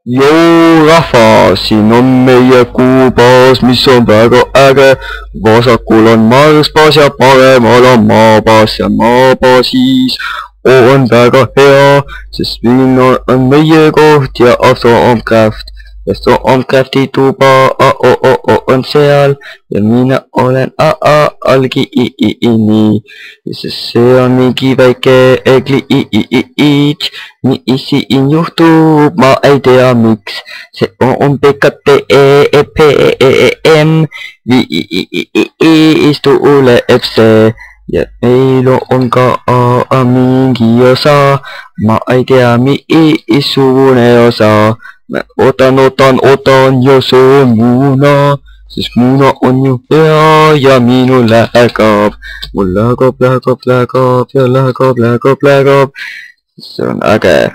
Joo rahva, siin on meie kuubaas, mis on väga äge. Vasakul on Marsbaas ja paremal on Maabaas ja Maabaasis on väga hea, sest siin on meie koht ja Stormcraft. Ja Stormcrafti tuba on seal ja mina olen algiini. Sest see on mingi väike glitch, mis siin juhtub, ma ei tea miks. See on PKTEPM, viis tuleb see. Ja meil on ka mingi osa, ma ei tea missugune osa. Mä otan ja söön muuna, sest muuna on ju hea ja minul läheb. Mul läheb. See on äge.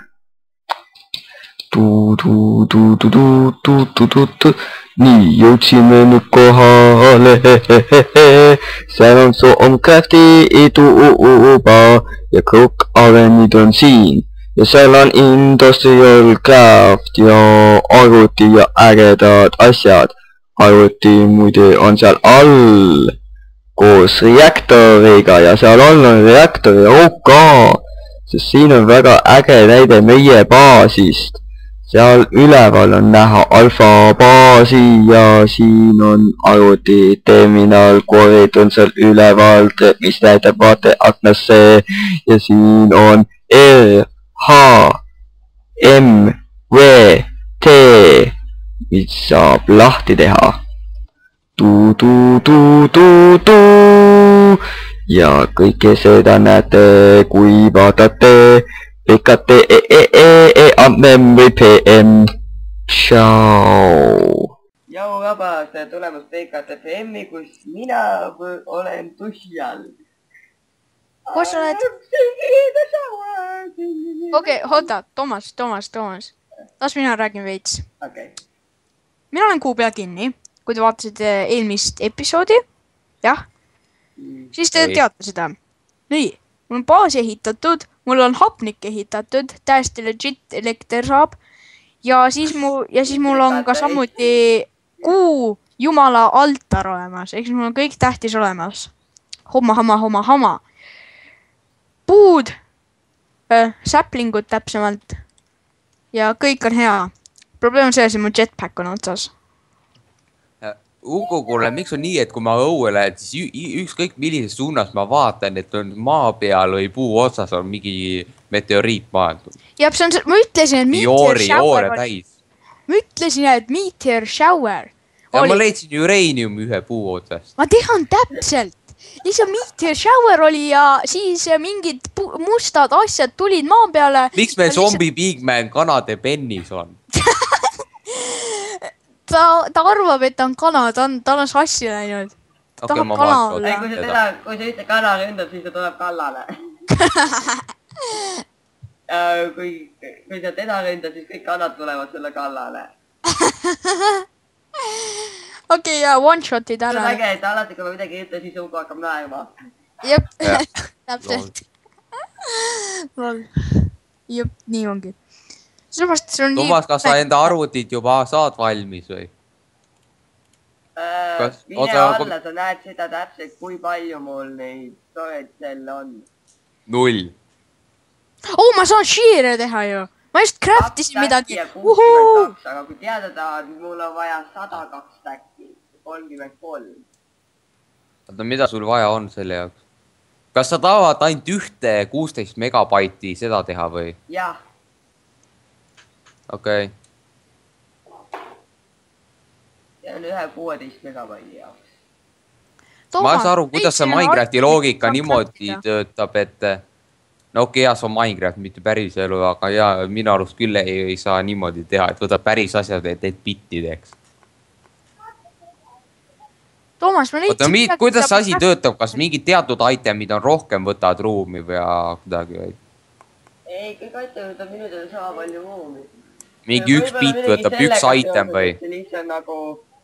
Nii, jõudsime nüüd kohale. Seal on Stormcrafti tuba ja kõik arenid on siin. Ja seal on Industrial Craft ja arvuti ja ägedad asjad. Arvuti muide on seal all koos reaktoriga ja seal all on reaktori OK. Sest siin on väga äge näide meie baasist. Seal üleval on näha alfa baasi ja siin on arvuti terminal, korid on seal üleval, mis näitab vaateaknasse ja siin on HMVT, mis saab lahti teha. Ja kõike seda näete, kui vaatate PKTEPM. Tšau! Jau vabas, tulemus PKTPM-i, kus mina olen duši all. Kus sa oled? Okei, oota, Toomas. Las mina räägin veits. Mina olen kuu pea kinni, kui te vaatasite eelmist episoodi. Jah. Siis te teate seda. Nii, mul on baas ehitatud, mul on hapnik ehitatud, täiesti legit elekter saab. Ja siis mul on ka samuti kuu jumala altar olemas. Eks mul on kõik tähtis olemas. Homma. Puud, säplingud täpsemalt ja kõik on hea. Probleem on see, et mu jetpack on otsas. Ugo, kuule, miks on nii, et kui ma õue lähen, siis ükskõik millises suunas ma vaatan, et on maa peal või puu otsas on mingi meteoriit maandunud. Ja ma ütlesin, et meteor shower. Ja ma leidsin ureeniumi ühe puu otsast. Ma tean täpselt. Lihtsalt meteor shower oli ja siis mingid mustad asjad tulid maa peale. Miks meil zombi Bigman kanade pennis on? Ta arvab, et ta on kana, ta on sassi läinud. Okei, ma vaatan. Kui sa ühte kana ründad, siis ta tuleb kallale. Kui sa teda ründad, siis kõik kannad tulevad selle kallale. Okei, ja one-shotid ära. See on äge, et alati, kui ma midagi ütle, siis Ugo hakkab naerma. Jep, täpselt. Jep, nii ongi. Toomas, kas sa enda arvutit juba saad valmis või? Mine alla, sa näed seda täpselt, kui palju mul neid storage-selle on. 0. Ma saan shear'e teha ju. Ma just craftisin midagi. 62, aga kui teada tahad, mul on vaja 102 stacki. 33. Oota, mida sul vaja on selle jaoks? Kas sa tahavad ainult ühte 16 megabaiti seda teha või? Jah. Okei. See on ühe 16 megabaiti jaoks. Ma ei saa aru, kuidas see Minecrafti loogika niimoodi töötab, et no okei, jah, see on Minecraft, mitte päris elu, aga ja minu arust küll ei saa niimoodi teha, et võtab päris asjad, et need bitti teeks. Toomas, ma leidsin... Kuidas see asi töötab? Kas mingid teatud itemid on rohkem võtavad ruumi või kuidagi või? Ei, kõik item võtab minu teada sama palju ruumi. Mingi üks bit võtab üks item või? See lihtsalt nagu...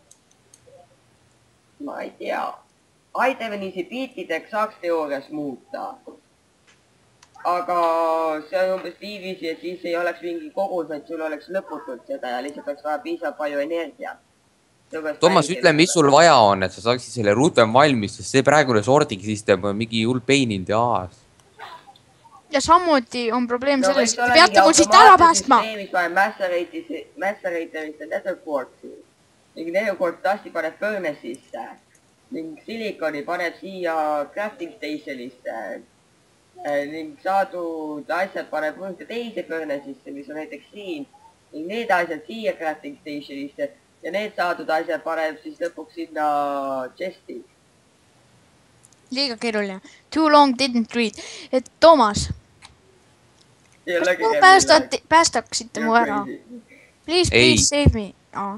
Ma ei tea. Itemini see bitideks saaks teoorias muuta. aga see on umbes niiviisi, et siis ei oleks mingi kogus, vaid sul oleks lõputult seda ja lihtsalt oleks vaja piisavalt palju energia. Toomas, ütle, mis sul vaja on, et sa saaksid selle rutem valmis, sest see praegune sorting system on mingi hull pain in the ass. Ja samuti on probleem selles, et te peate mul siit ära päästma. Mis paneb Maceratorisse Netherquartzi. Ning Netherquartz tasti paneb Furnace'isse. Ning silikoni paneb siia crafting stationisse. Ning saadud asjad paneb mõnda teise Furnace'isse, mis on näiteks siin. Ning need asjad siia crafting stationisse. Ja need saadud asjad paneb siis lõpuks sinna chesti. Liiga keeruline. Too long didn't read. Et Toomas. Kas mu päästaksite mu ära? Please save me.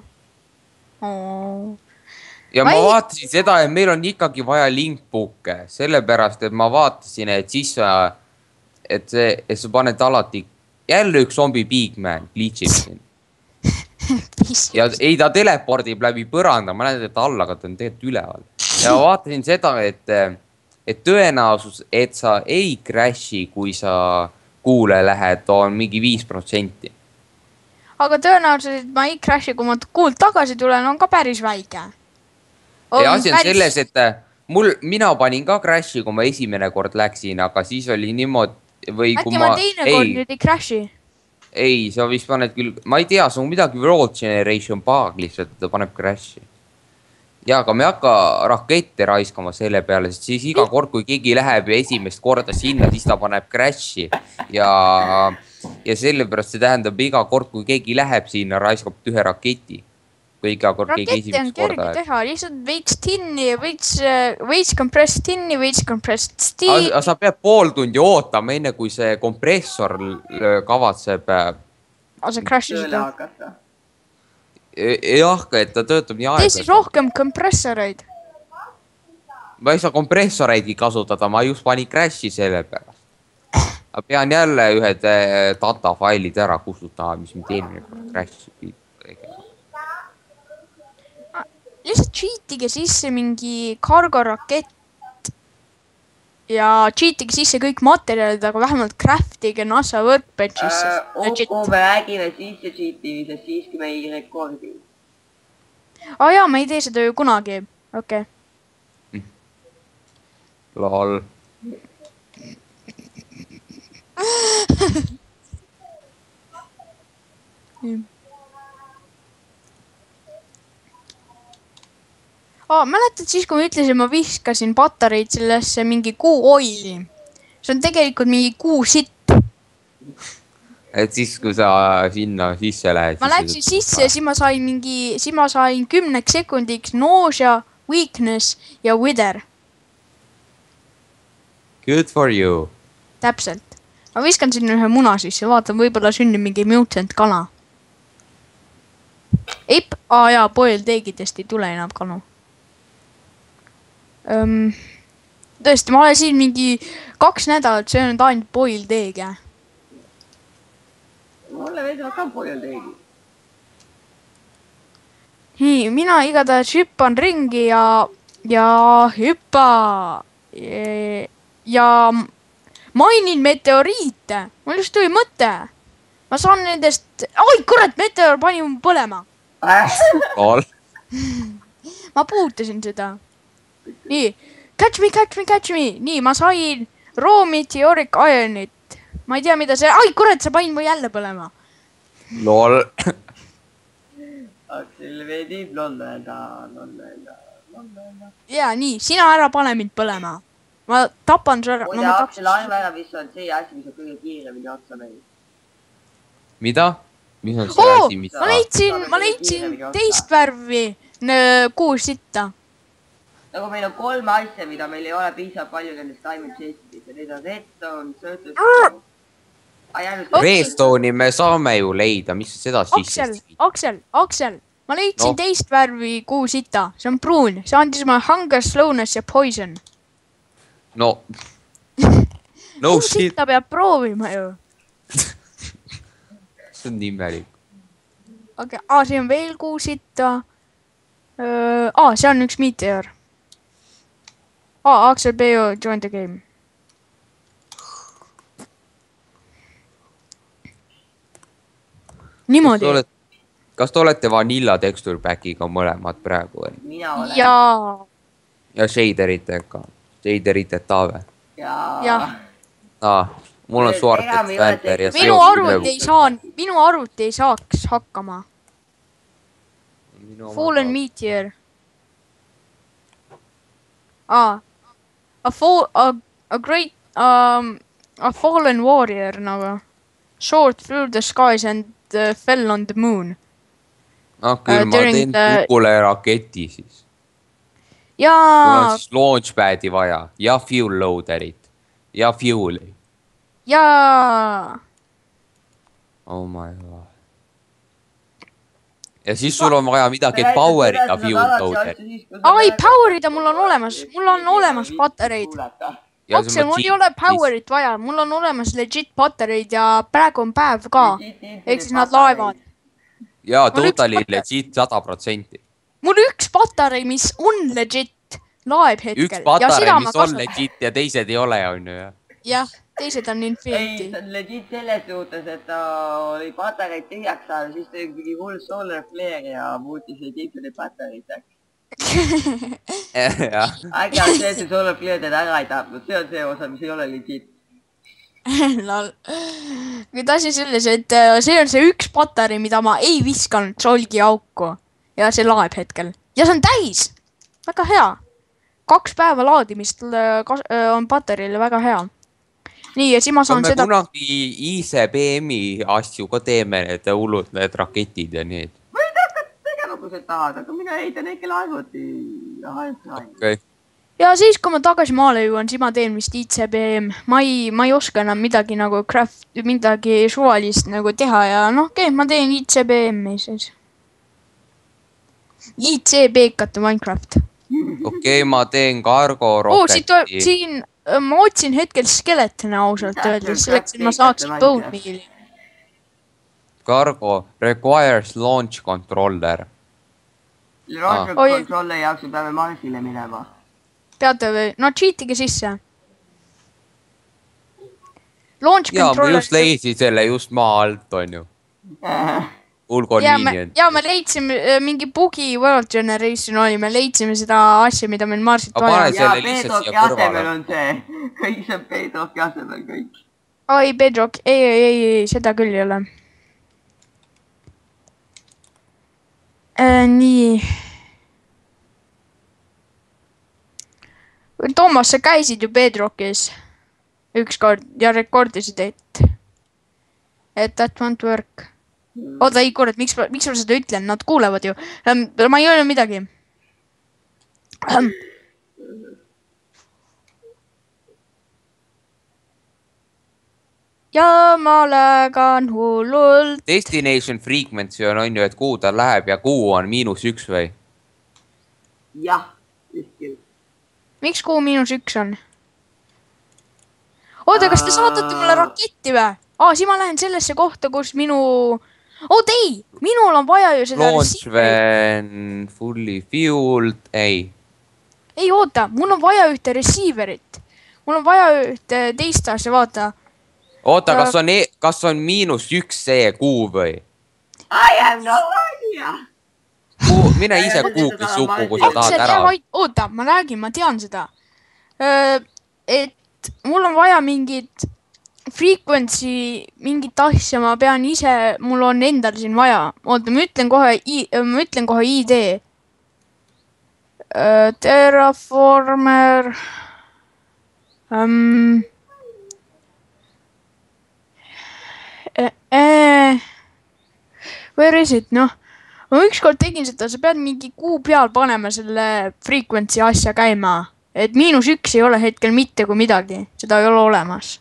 Ja ma vaatasin seda, et meil on ikkagi vaja linkbooke. Sellepärast, et ma vaatasin, et siis et sa paned alati jälle üks zombi Bigman glitchib siin. Ja ei, ta telepordib läbi põranda, ma näen, et ta alla, aga ta on tegelikult üleval. Ja vaatasin seda, et tõenäosus, et sa ei crash'i, kui sa kuule lähed, on mingi 5%. Aga tõenäosus, et ma ei crash'i, kui ma kuult tagasi tulen, on ka päris väike. Ja asi on selles, et mina panin ka crash'i, kui ma esimene kord läksin, aga siis oli niimoodi... Äkki ma teine kord nüüd ei crash'i? Ei, sa vist paned küll, ma ei tea, see on midagi Road Generation bug lihtsalt, ta paneb crash'i. Ja, aga me hakka rakette raiskama selle peale, sest siis iga kord, kui keegi läheb esimest korda sinna, siis ta paneb crash'i. Ja sellepärast see tähendab iga kord, kui keegi läheb sinna, raiskab ühe raketi. Kui iga kord keegi esimest korda läheb. Rakette on kerge teha, lihtsalt veits tinni, veits compressed tinni, veits compressed steel. Aga sa pead pool tundi ootama, enne kui see kompressor kavatseb... see crash'i seda. Jah, et ta töötab nii aega. Tee siis rohkem kompressoreid. Ma ei saa kompressoreidki kasutada, ma just panin crash'i selle pärast. Ma pean jälle ühed data failid ära kustutama, mis me teeme crash'i. Lihtsalt cheatige sisse mingi cargo rakett ja cheatige sisse kõik materjalid, aga vähemalt craftige NASA workbench'isse. Kui me räägime sisse cheatimisest, siis kui me ei rekordi. Jaa, ma ei tee seda ju kunagi. Okei. Lol. Mäletad siis, kui ma ütlesin, ma viskasin patareid sellesse mingi kuu oili. See on tegelikult mingi kuu sitt. Et siis, kui sa sinna sisse lähed... Ma läksin sisse ja siis ma sain 10 sekundiks nausea, weakness ja wither. Good for you. Täpselt. Ma viskan sinna ühe muna sisse, vaatan, võib-olla sünnib mingi mutant kala. Eip, jaa, boiled eggidest ei tule enam kanu. Tõesti, ma olen siin mingi 2 nädalat söönud ainult boiled egg'e. Mulle veidavad ka boiled egg'id. Nii, mina igatahes hüppan ringi ja hüppa ja mainin meteoriite. Mul just tuli mõte. Ma saan nendest... Oi, kurat, meteor pani mu põlema. Ma puutasin seda. Nii, catch me. Nii, ma sain raw meteoric ironit. Ma ei tea, mida see... Ai, kurat, sa panin mu jälle põlema. Lol. Aksel veidi lolleda. Jaa, nii, sina ära pane mind põlema. Ma tapan su ära. Muide, Aksel ainu ära, mis on see asi, mis on kõige kiiremini otsa meil. Mida? Mis on see asi, mis... Ma leidsin teist värvi kuus sitta. Nagu meil on 3 asja, mida meil ei ole piisavalt palju nendest diamond chest'ist ja need on redstone, surface... Redstone'i me saame ju leida, mis seda sisse... Aksel, ma leidsin teist värvi kuus sitta, see on pruun, see andis ma hunger, slowness ja poison. No kuus sitta peab proovima ju. See on imelik. Okei, see on veel kuus sitta. See on üks meteor. Aksel Peio join the game. Niimoodi. Kas te olete Vanilla Texture Packiga mõlemad praegu või? Mina olen. Jaa. Ja shaderitega. Shaderiteta või? Jaa. Mul on Sorted Panther ja minu arvuti ei saaks hakkama. Fallen Meteor. A fallen warrior nagu. Soared through the skies and fell on the moon. Küll ma teen kukule raketi siis. Jaa. Mul on siis launchpad'i vaja ja fuel loaderit ja fuel'i. Jaa. Oh my god. Ja siis sul on vaja midagi powerida fuel loaderit. Ai, powerida mul on olemas patareid. Aksel, mul ei ole powerit vaja, mul on olemas legit patareid ja praegu on päev ka. Ehk siis nad laevad. Jaa, totally legit 100%. Mul üks patarei, mis on legit, laeb hetkel. Üks patarei, mis on legit ja teised ei ole, on ju. Jah, teised on Infinity. Ei, see on legit selles suhtes, et ta oli patareid tühjaks saanud, siis ta mingi hull solar flare ja muutis legitide patareideks. Äkki on see, et see solar flare teda ära ei tapnud, see on see osa, mis ei ole legit. Nüüd asi selles, et see on see üks patarei, mida ma ei viskanud solgi auku. Ja see laeb hetkel. Ja see on täis. Väga hea. 2 päeva laadimist on patareile väga hea. Nii, ja siis ma saan seda... Me kunagi ICBM-i asju ka teeme, need hullud, need raketid ja need. Ma ei taha tegema, kui sa tahad, aga mina heitan äkki arvuti. Okei. Ja siis, kui ma tagasi maale jõuan, siis ma teen vist ICBM. Ma ei oska enam midagi nagu midagi suvalist nagu teha ja okei, ma teen ICBM-i siis. ICB-kate Minecraft. Okei, ma teen cargo roketi. Siin ma otsin hetkel skeletine ausalt öeldes, selleks, et ma saaksin bone meal'i. Cargo requires launch controller. Launch controller jaoks peame Marsile minema. Peate või? Cheatige sisse. Jaa, ma just leidsin selle just maa alt, on ju. Ja me leidsime mingi bugi World Generation oli, me leidsime seda asja, mida meil Marsilt vaja. Ja Bedrocki asemel on see. Kõik see on Bedrocki asemel kõik. Ai, Bedrock, ei, seda küll ei ole. Nii. Toomas, sa käisid ju Bedrockis ükskord ja rekordisid, et that won't work. Oota, ei, kurat, miks ma seda ütlen? Nad kuulevad ju. Ma ei öelnud midagi. Ja ma lägan hullult. Destination frequency on ju, et kuhu ta läheb ja kuhu on -1 või? Jah, just. Miks kuhu -1 on? Oota, kas te saatate mulle raketti või? Siis ma lähen sellesse kohta, kus minu... Oot, ei! Minul on vaja ju seda... Launch when fully fueled, ei. Ei, oota, mul on vaja ühte receiverit. Mul on vaja ühte teist asja, vaata. Oota, kas on -1 see kuu või? I have no idea! Mine ise Google'is suppu, kui sa tahad ära. Oota, ma räägin, ma tean seda. Et mul on vaja mingit... frequency, mingit asja ma pean ise, mul on endal siin vaja. Oota, ma ütlen kohe ID. Terraformer. Where is it? Ma ükskord tegin seda, sa pead mingi kuu peal panema selle frequency asja käima. Et -1 ei ole hetkel mitte kui midagi. Seda ei ole olemas.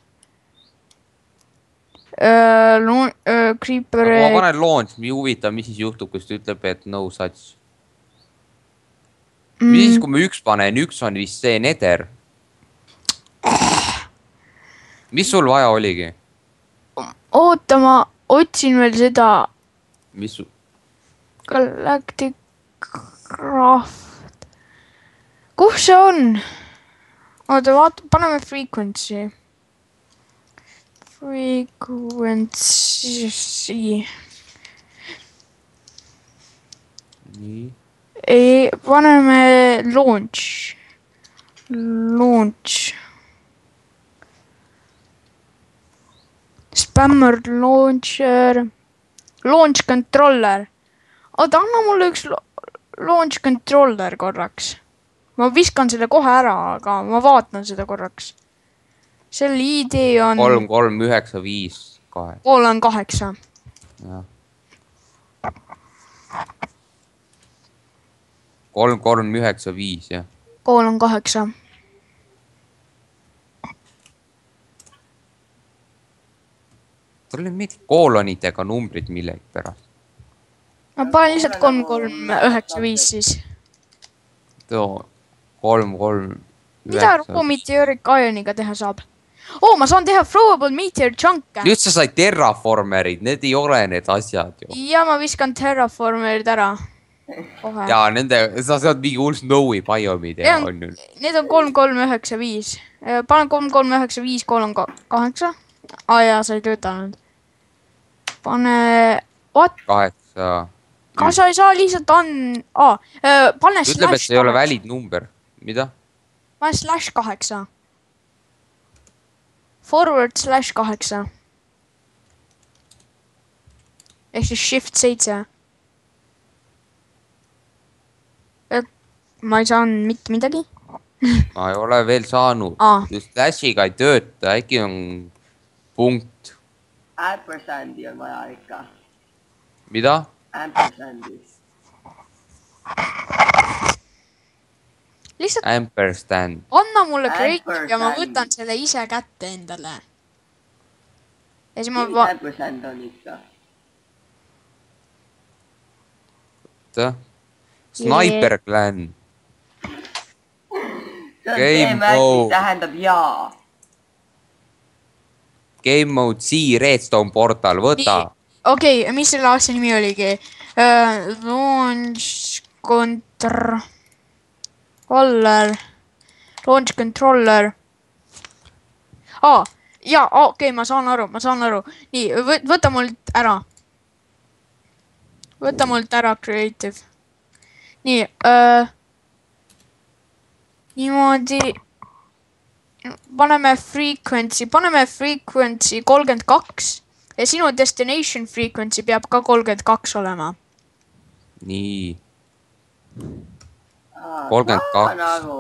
Creeper... Ma panen launch, mi huvitav, mis siis juhtub, kus ta ütleb, et no such. Mis siis, kui ma 1 panen, 1 on vist see nether. Mis sul vaja oligi? Oota, ma otsin veel seda... Mis sul? Galactic Craft. Kus see on? Oota, vaata, paneme frequency. Frequency. nii. Paneme launch. Spammer launcher. Launch controller. Oota, anna mulle üks launch controller korraks. Ma viskan selle kohe ära, aga ma vaatan seda korraks. Selle ID on... 33952. 338. Jah. 3395, jah. 338. Tal on mingid koolonitega numbrid millegi pärast. Ma panen lihtsalt 3395 siis. Too 33... Mida Meteoric Ioniga teha saab? Ma saan teha Throwable Meteor Chunk'e. Nüüd sa said terraformerid, need ei ole need asjad ju. Ja ma viskan terraformerid ära. Kohe. Ja nende, sa saad mingi hull Snowy biomi teha, on ju. Need on 3395. Panen 3395 8. Jaa, sa ei töötanud. Pane... What? 8. Kas sa ei saa lihtsalt pane slash 8. Ütleb, et see ei ole valid number. Mida? Pane slash 8. Forward slash 8. Ehk siis shift 7. Ma ei saanud mitte midagi. Ma ei ole veel saanud. Slashiga ei tööta, äkki on punkt. Ampersandi on vaja ikka. Mida? Ampersandi. Lihtsalt Ampersand. anna mulle crate ja ma võtan selle ise kätte endale. Ja siis ma... Ampersand on ikka. Sniper Clan. Game mode. Tähendab jaa. Game mode C, Redstone portal, võta. Okei, mis selle asja nimi oligi? Launch controller. Jaa, okei, ma saan aru. Nii, võta mult ära. Võta mult ära, creative. Nii, niimoodi. Paneme frequency 32 ja sinu destination frequency peab ka 32 olema. Nii. 32.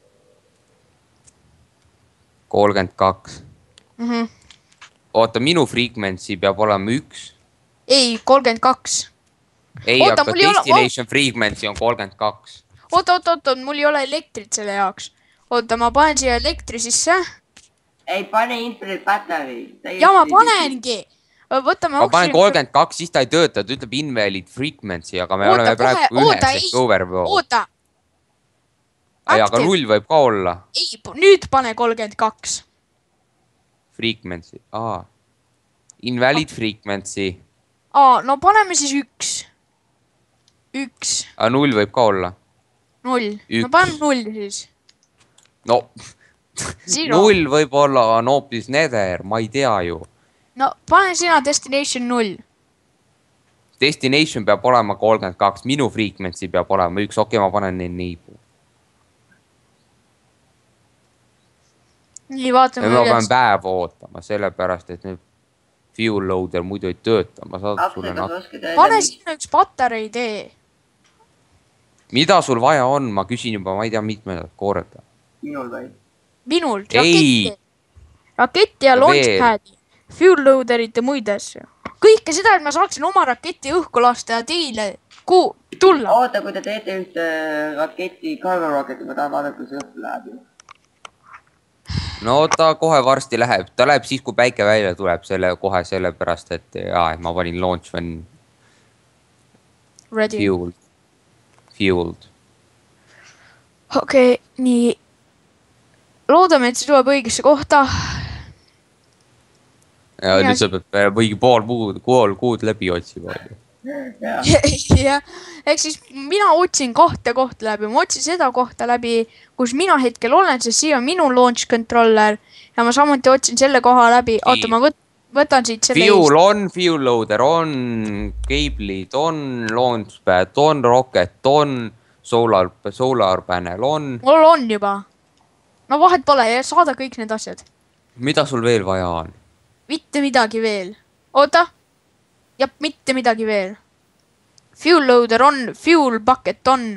32. Oota, minu frequency peab olema 1. Ei, 32. Ei, aga destination frequency on 32. Oota, mul ei ole elektrit selle jaoks. Oota, ma panen siia elektri sisse. Ei, pane infinite battery. Ja ma panengi. Võtame ma panen 32, siis ta ei tööta. Ta ütleb invalid frequency, aga me oleme praegu ühes overflow. Oota. Aga 0 võib ka olla. Ei, nüüd pane 32. Frequency. Invalid frequency. No paneme siis 1. 1. Aga 0 võib ka olla. 0. No panen 0 siis. No, 0 võib olla on hoopis nether, ma ei tea ju. No, pane sina destination 0. Destination peab olema 32, minu frequency peab olema 1, okei, ma panen neibu. Nii, vaatame üles. Ma pean päeva ootama, sellepärast, et nüüd fuel loader muidu ei tööta. Pane sinna üks patarei tee. Mida sul vaja on? Ma küsin juba, ma ei tea mitmendat korda. Minul või? Minul, raketti ja launchpad'i, fuel loaderit ja muid asju. Kõike seda, et ma saaksin oma raketti õhku lasta ja teile tulla. Oota, kui te teete ühte raketti, cargo rocketi, ma tahan vaadata, kui see õhku läheb ju. No ta kohe varsti läheb. Ta läheb siis, kui päike välja tuleb kohe sellepärast, et ma panin launch when fueled. Okei, nii. Loodame, et see tuleb õigesse kohta. Ja nüüd sa pead võigi pool kuud läbi otsima. Jah, ehk siis mina otsin kahte kohta läbi. Ma otsin seda kohta läbi, kus mina hetkel olen, sest siia on minu launch controller ja ma samuti otsin selle koha läbi. Oota, ma võtan siit selle Fuel on, fuel loader on, cable'id on, launchpad on, rocket on, solar panel on. Mul on juba. No vahet pole ja saada kõik need asjad. Mida sul veel vaja on? Mitte midagi veel. Oota. Ja mitte midagi veel. Fuel loader on, fuel bucket on.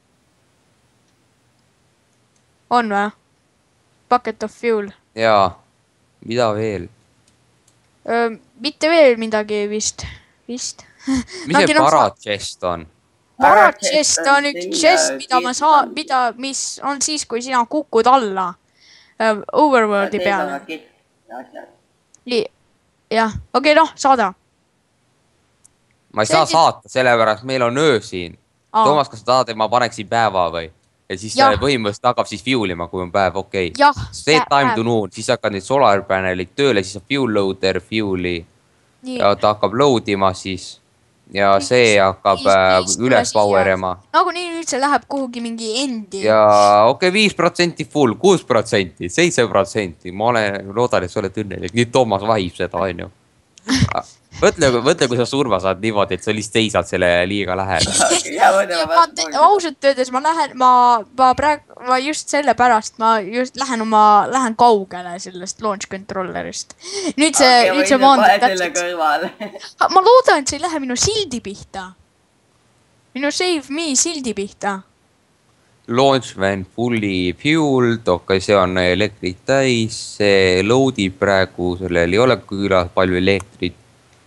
On või? Bucket of fuel. Jaa. Mida veel? Mitte veel midagi vist. Mis see parachest on? Parachest on üks chest, mida ma saan, mis on siis, kui sina kukud alla overworldi peale. Nii, jah, okei, noh, saada. Ma ei saa saata, sellepärast meil on öö siin. Toomas, kas sa tahad, et ma paneksin päeva või? Ja siis põhimõtteliselt hakkab siis fuelima, kui on päev, okei. Set time to noon, siis hakkad need solar panelid tööle, siis on fuel loader, fuel'i. Ja ta hakkab load ima siis. Ja see hakkab üles powerima. Nagu nii nüüd see läheb kuhugi mingi endi. Ja okei, 5% full, 6%, 7%. Ma loodan, et sa oled õnnelik. Nüüd Toomas vahib seda, on ju. Mõtle, kui sa surma saad niimoodi, et sa lihtsalt seisad selle liiga lähedal. Ausalt öeldes ma lähen, ma just selle pärast, ma just lähen kaugele sellest launch controllerist. Nüüd see maandab täpselt. Ma loodan, et see ei lähe minu sildi pihta. Minu save me sildi pihta. Launch when fully fueled, okei, see on elektrit täis, see loadib praegu, sellel ei ole küll palju elektrit.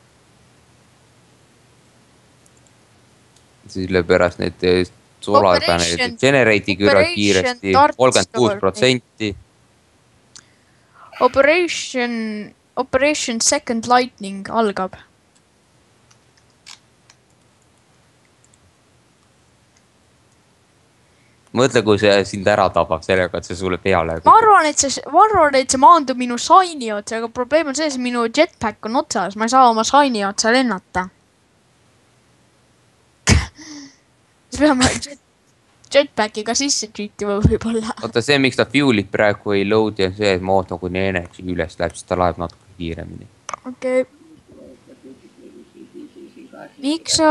Sellepärast need solar panelid genereiti küll kiiresti, 36%. Operation Second Lightning algab. Mõtle, kui see sind ära tabab sellega, et see sulle peale. Ma arvan, et see maandub minu saini otsa, aga probleem on see, et minu jetpack on otsas. Ma ei saa oma saini otsa lennata. Siis peame jetpackiga sisse treatima võib-olla. Oota, see, miks ta fuel'id praegu ei load ja see, et ma ootan, kuni energy üles läheb, siis ta laeb natuke kiiremini. Okei. Miks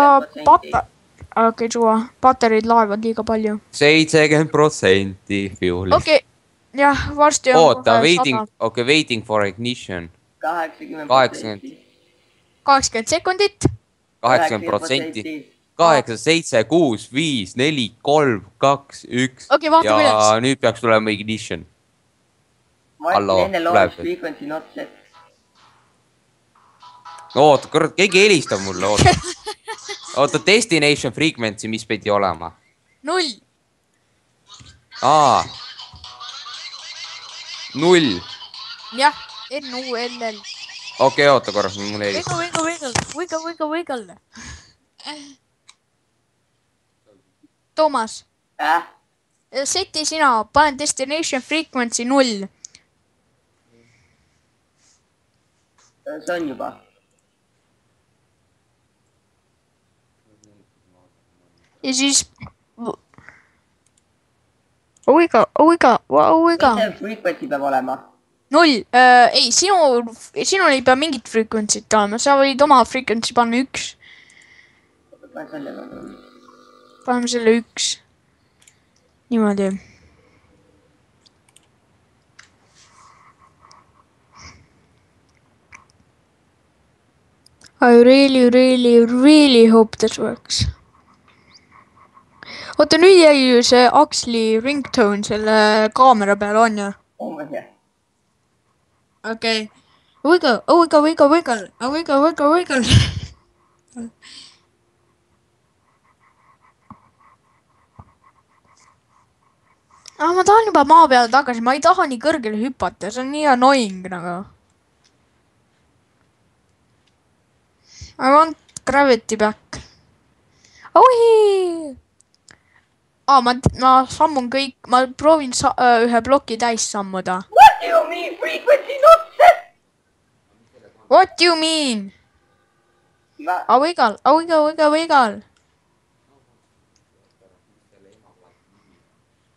Okei, suva. Paterid laevad liiga palju. 70% fuel'ist. Okei. Jah, varsti on oota, waiting for ignition. 80 sekundit. 80%. 8, 7, 6, 5, 4, 3, 2, 1. Okei, vaatame üles. Ja nüüd peaks tulema ignition. Enne launch frequency not set. Oota, kurat, keegi helistab mulle, oota, destination frequency, mis pidi olema? 0. 0. Jah, N-U-L-L. Okei, oota korras, mul helistab. Wiggle. Toomas. Seti sina, panen destination frequency 0. See on juba. Ja siis... Oiga. See frequency peab olema. 0. Ei, sinul ei pea mingit frequency't olema. Sa võid oma frequency panna 1. Paneme selle 1. Niimoodi. I really hope this works. Oota, nüüd jäi ju see Axli ringtone selle kaamera peal on ju? Okei. Wiggle. Ma tahan juba maa peale tagasi, ma ei taha nii kõrgele hüpata, see on nii annoying nagu. I want gravity back. Ohi! Ma sammun kõik, ma proovin ühe ploki täis sammuda. What do you mean frequency not set? What do you mean? Wiggle.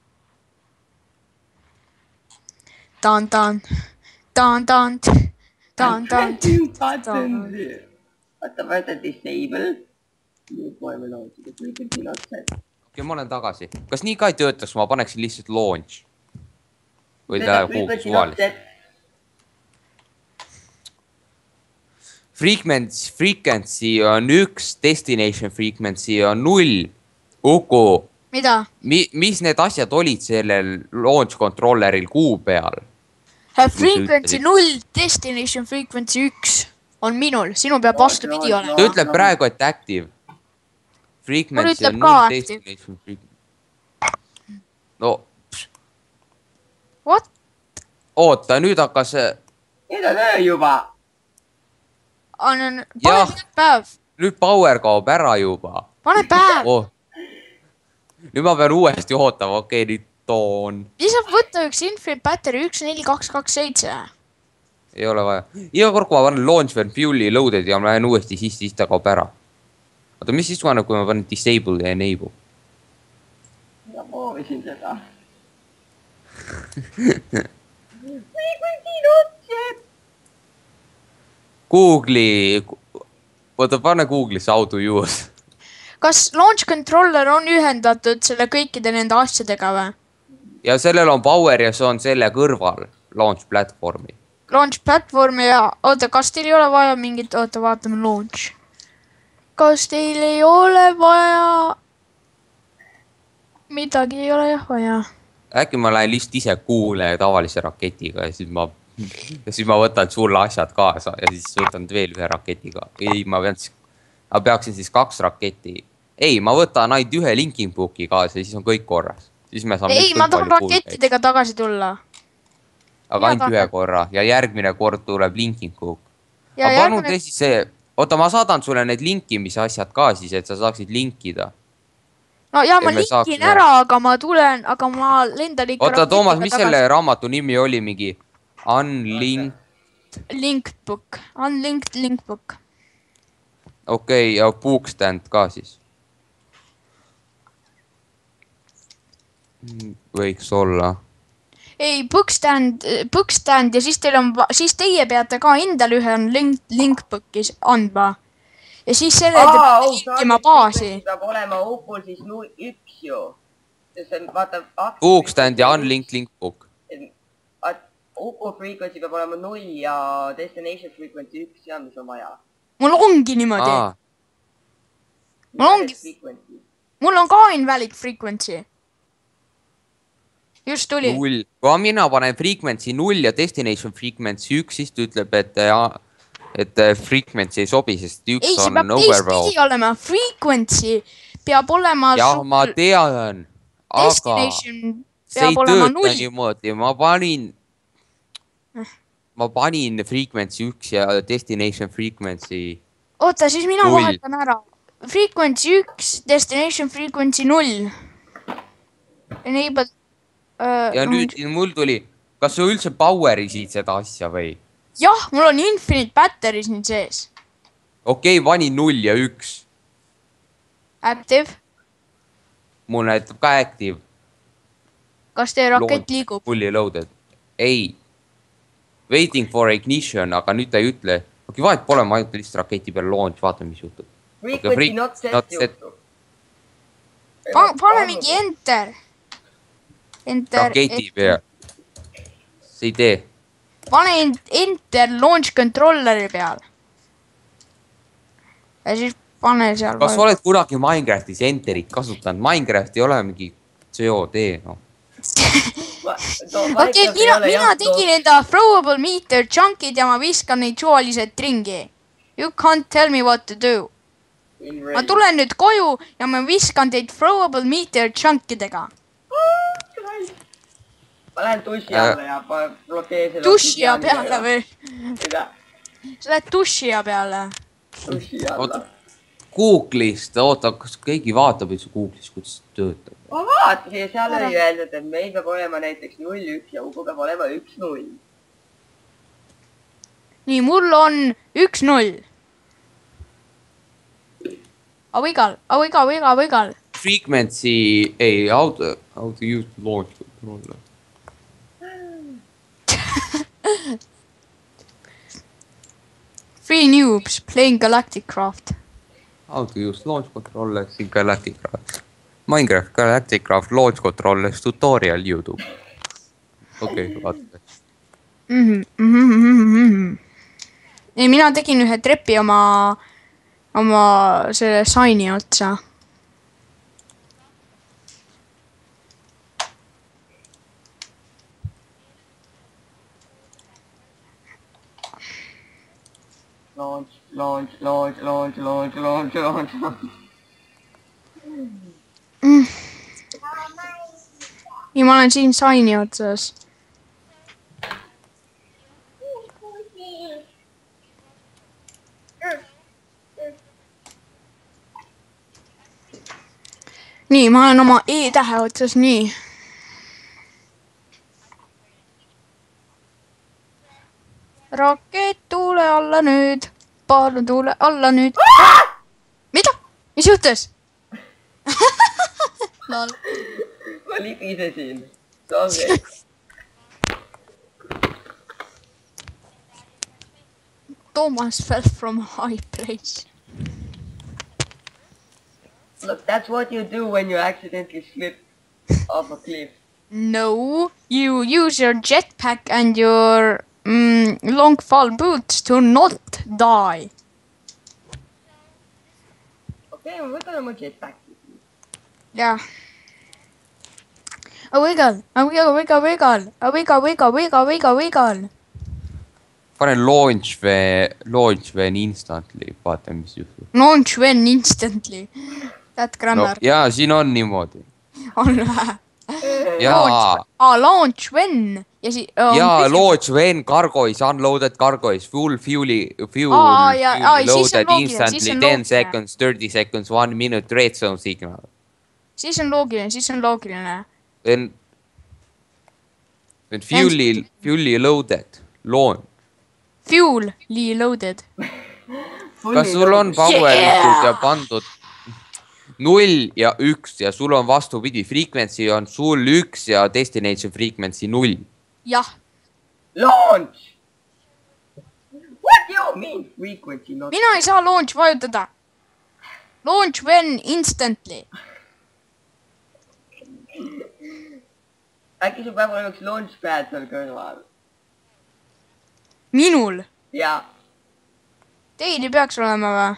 Tan. Vaata, ma ütlen disable. Nüüd poeme launchida frequency not set. Okei, ma olen tagasi. Kas nii ka ei töötaks, ma paneksin lihtsalt launch? Või ta kuhugi suvalist? Frequency on 1, destination frequency on 0. Uku. Mida? Mis need asjad olid sellel launch controlleril kuu peal? Frequency 0, destination frequency 1 on minul. Sinu peab vastupidi olema. Ta ütleb praegu, et active. Frequency on 0, destination frequency. No. What? Oota, nüüd hakkas... Nüüd on öö juba. Pane päev. Nüüd power kaob ära juba. Pane päev. Nüüd ma pean uuesti ootama, okei, nüüd toon. Lisab võtta üks Infinite Battery 14227. Ei ole vaja. Iga kord, kui ma panen launch when fuel'i loaded ja ma lähen uuesti siis ta kaob ära. Oota, mis siis kui ma panen disable ja enable? Ma proovisin seda. Google'i, oota, pane Google'isse how to use. Kas launch controller on ühendatud selle kõikide nende asjadega või? Ja sellel on power ja see on selle kõrval launch platformi. Launch platformi ja oota, kas teil ei ole vaja mingit, oota, vaatame launch. Kas teil ei ole vaja? Midagi ei ole jah vaja. Äkki ma lähen lihtsalt ise kuule tavalise raketiga ja siis ma võtan sulle asjad kaasa ja siis võtan veel ühe raketiga. Ei, ma peaksin siis 2 raketti. Ei, ma võtan ainult ühe linking booki kaasa ja siis on kõik korras. Ei, ma tahan rakettidega tagasi tulla. Aga ainult ühe korra ja järgmine kord tuleb linking book. Aga palun tee siis see, oota, ma saadan sulle need linkimise asjad ka siis, et sa saaksid linkida. No ja ma linkin ära, aga ma tulen, aga ma lendan ikka oota, Toomas, mis selle raamatu nimi oli mingi? Unlinked linkbook. Okei, ja bookstand ka siis. Võiks olla. Ei, bookstand ja siis teie peate ka endal ühe linkbookis andma. Ja siis selle peate linkima baasi. Peab olema Opel siis 1 ju. Bookstand ja unlinked linkbook. Opel frequency peab olema 0 ja destination frequency 1 ja mis on vaja. Mul ongi niimoodi. Mul on ka invalid frequency. Just tuli. 0. Kui mina panen frequency 0 ja destination frequency 1, siis ta ütleb, et frequency ei sobi, sest 1 on overflow. Ei, see peab teistpidi olema. Frequency peab olema... Jah, ma tean. Aga see ei tööta niimoodi. Ma panin frequency 1 ja destination frequency... Oota, siis mina vahetan ära. Frequency 1, destination frequency 0. Enable... Ja nüüd mul tuli, kas sa üldse powerisid seda asja või? Jah, mul on infinite batteries nüüd sees. Okei, pani 0 ja 1. Active. Mul näitab ka active. Kas teie rakett liigub? Fully loaded. Ei. Waiting for ignition, aga nüüd ta ei ütle. Okei, vahet pole, ma ainult lihtsalt raketi peal launch, vaatame, mis juhtub. Frequency not set juhtub. Pane mingi enter. Raketi peal. See ei tee. Pane enter launch controlleri peal. Ja siis pane seal... Kas sa oled kunagi Minecraftis enterit kasutanud? Minecraft ei ole mingi COD, no. Okei, mina tegin enda throwable meter chunkid ja ma viskan neid suvaliselt ringi. You can't tell me what to do. Ma tulen nüüd koju ja ma viskan teid throwable meter chunkidega. Ma lähen duši alla ja blokee seda... Dušia peale või? Mida? Sa lähed dušia peale. Duši alla. Google'ist, oota, kas keegi vaatab üldse Google'ist, kuidas see töötab? Ma vaatasin ja seal oli öeldud, et meil peab olema näiteks 0-1 ja Ugo peab olema 1-0. Nii, mul on 1-0. Avigal. Frequency, ei, how to use launch controller. 3 noobs playing Galactic Craft. How to use launch controllers in Galactic Craft. Minecraft Galactic Craft launch controllers tutorial YouTube. Okei, vaata. Ei, mina tegin ühe trepi oma selle saini otsa. Launch. Ei, ma olen siin saini otsas. Nii, ma olen oma E-tähe otsas, nii. Rakett, tuule alla nüüd. Palun tuule alla nüüd. Mida? Mis juhtus? Lol. Ma libisesin. Sorry. Thomas fell from a high place. Look, that's what you do when you accidentally slip off a cliff. No, you use your jetpack and your long fall boots to not die. Okei, ma võtan oma jetpacki. Yeah. A wiggle. Panen launch when instantly. Vaata, mis juhtub. Launch when instantly. That grammar. No, jaa, siin on niimoodi. On vähe. Jaa. Launch when. Jaa, launch when cargo is unloaded, cargo is full fuel loaded instantly, 10 seconds, 30 seconds, 1 minute, red zone signal. Siis on loogiline. When fuelly loaded, launch. Fuelly loaded. Kas sul on power'itud ja pandud 0 ja 1 ja sul on vastupidi, frequency on sul 1 ja destination frequency 0? Jah. Launch! What do you mean frequency not? Mina ei saa launch vajutada. Launch when instantly. Äkki sul peab olema üks launchpad seal kõrval? Minul? Jaa. Teil ei peaks olema või?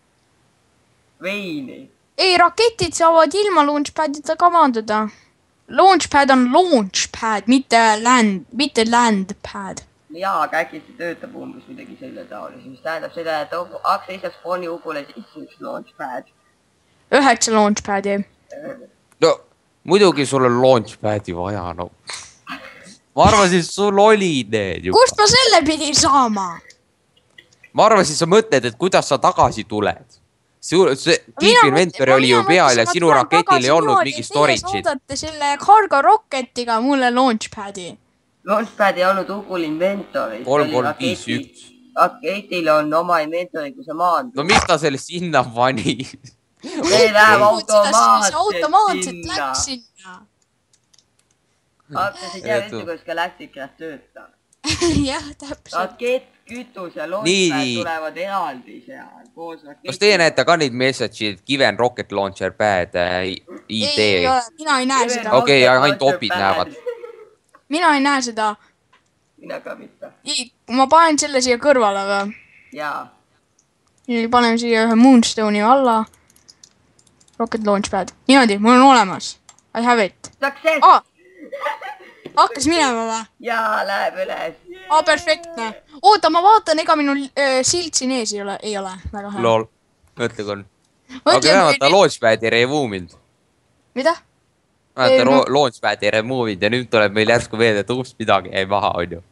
Veini. Ei, raketid saavad ilma launchpadita kavandada. Launchpad on launchpad, mitte landpad. Jaa, aga äkki see töötab umbes midagi selle taolis, mis tähendab seda, et hakka lihtsalt spawni ugule sisse üks launchpad. 9 launchpadi. No, muidugi sul on launchpadi vaja, no. Ma arvasin, sul oli need juba. Kust ma selle pidi saama? Ma arvasin, sa mõtled, et kuidas sa tagasi tuled. See Deep Inventory oli ju peal ja sinu raketil ei olnud mingi storage'id. Teie saadate selle cargo rocketiga mulle launchpadi. Launchpad ei olnud ugul inventory. 3-3-5-1. Raketil on oma inventory, kui sa maandud. No mis ta selle sinna pani? See läheb automaatselt läks sinna. Hakkasid jää ütle, kuidas Galactic Craft töötab. Jah, täpselt. Rakett, kütus ja launchpad tulevad eraldi seal. Kas teie näete ka neid message'id Given Rocket Launcher Pad ID? Ei ole, mina ei näe seda. Okei, ainult opid näevad. Mina ei näe seda. Mina ka mitte. Ma panen selle siia kõrvale või? Jaa. Paneme siia ühe Moonstone'i alla. Rocket Launchpad. Niimoodi, mul on olemas. I have it. Success! Hakkas minema või? Jaa, läheb üles. Perfektne. Oota, ma vaatan, ega minu silt siin ees ei ole. Väga hea. Lol, mõtlega on. Aga vähemata launchpad ei remove'inud. Mida? Vähemata launchpad ei remove'inud ja nüüd tuleb meil järsku veel, et ups, midagi jäi maha, on ju.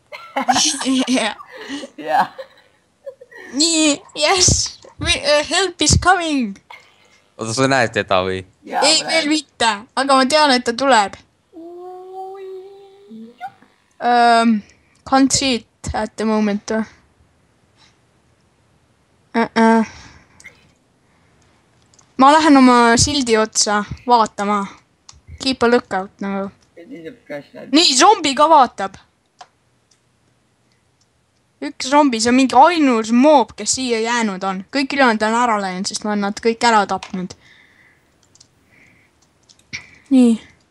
Jah. Nii, yes. Help is coming. Oota, sa näed seda või? Ei, veel mitte. Aga ma tean, et ta tuleb. Can't see it at the moment. Ma lähen oma sildi otsa vaatama. Keep a lookout nagu. Nii, zombi ka vaatab. üks zombi, see on mingi ainus moob, kes siia jäänud on. Kõik ülejäänud on ära läinud, sest ma olen nad kõik ära tapnud. Nii.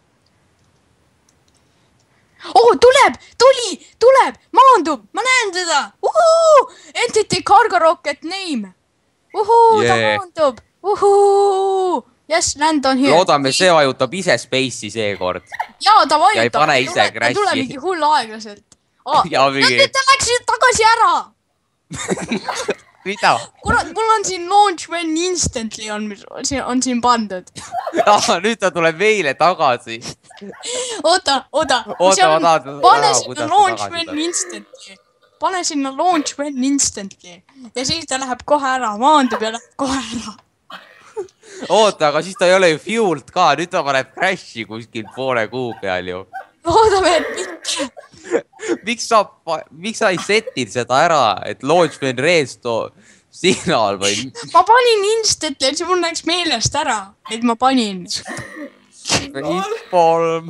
Oh, tuleb! Maandub! Ma näen teda! Entity Cargo Rocket name! Ta maandub! Yes, land on here. Loodame, see vajutab ise Space'i seekord. Jaa, ta vajutab. Ja ei pane ise crash'i. Ta tuleb mingi hull aeglaselt. Nüüd ta läks tagasi ära. Mida? Kurat, mul on siin launch when instantly on siin pandud. Nüüd ta tuleb meile tagasi. Oota. Pane sinna launch when instantly. Pane sinna launch when instantly. Ja siis ta läheb kohe ära. Maandub ja läheb kohe ära. Oota, aga siis ta ei ole ju fueled ka. Nüüd ta paneb crash'i kuskil poole kuu peal ju. Loodame, et mitte. Miks sa ei setid seda ära, et launch when resto signaal või? Ma panin instantly, et see mul läks meelest ära, et ma panin. Facepalm.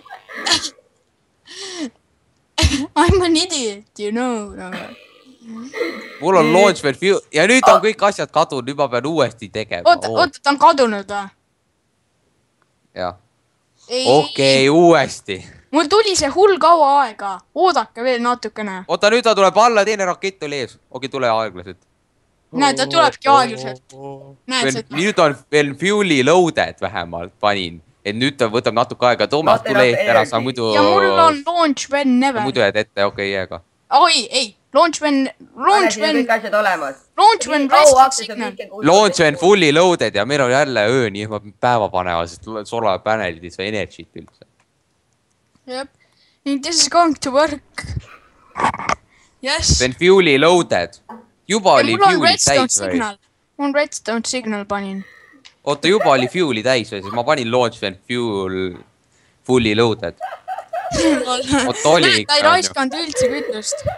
I'm an idiot, you know. Mul on launch when fuel ja nüüd on kõik asjad kadunud, nüüd ma pean uuesti tegema. Oota, ta on kadunud või? Jah. Okei, uuesti. Mul tuli see hull kaua aega. Oodake veel natukene. Oota, nüüd ta tuleb alla, teine rakett oli ees. Okei, tule aeglaselt. Näed, ta tulebki aeglaselt. Nüüd on veel fuel'i loaded vähemalt panin. Et nüüd ta võtab natuke aega. Toomas, tule eest ära, sa muidu... Ja mul on launch when never. Muidu jääd ette, okei, jääga. Oi, ei. Launch when... kõik asjad olemas. Launch when resting signal. Launch when fully loaded ja meil on jälle öö, nii ma päeva paneva, sest solar panelidis või energy't üldse. Jep. This is going to work. Yes. When fuel'i loaded. Juba oli fuel'i täis või? Mul on redstone signal panin. Oota, juba oli fuel'i täis või? Ma panin launch when fuel fully loaded. Oota, oli ikka. Ta ei raiskanud üldse kütust.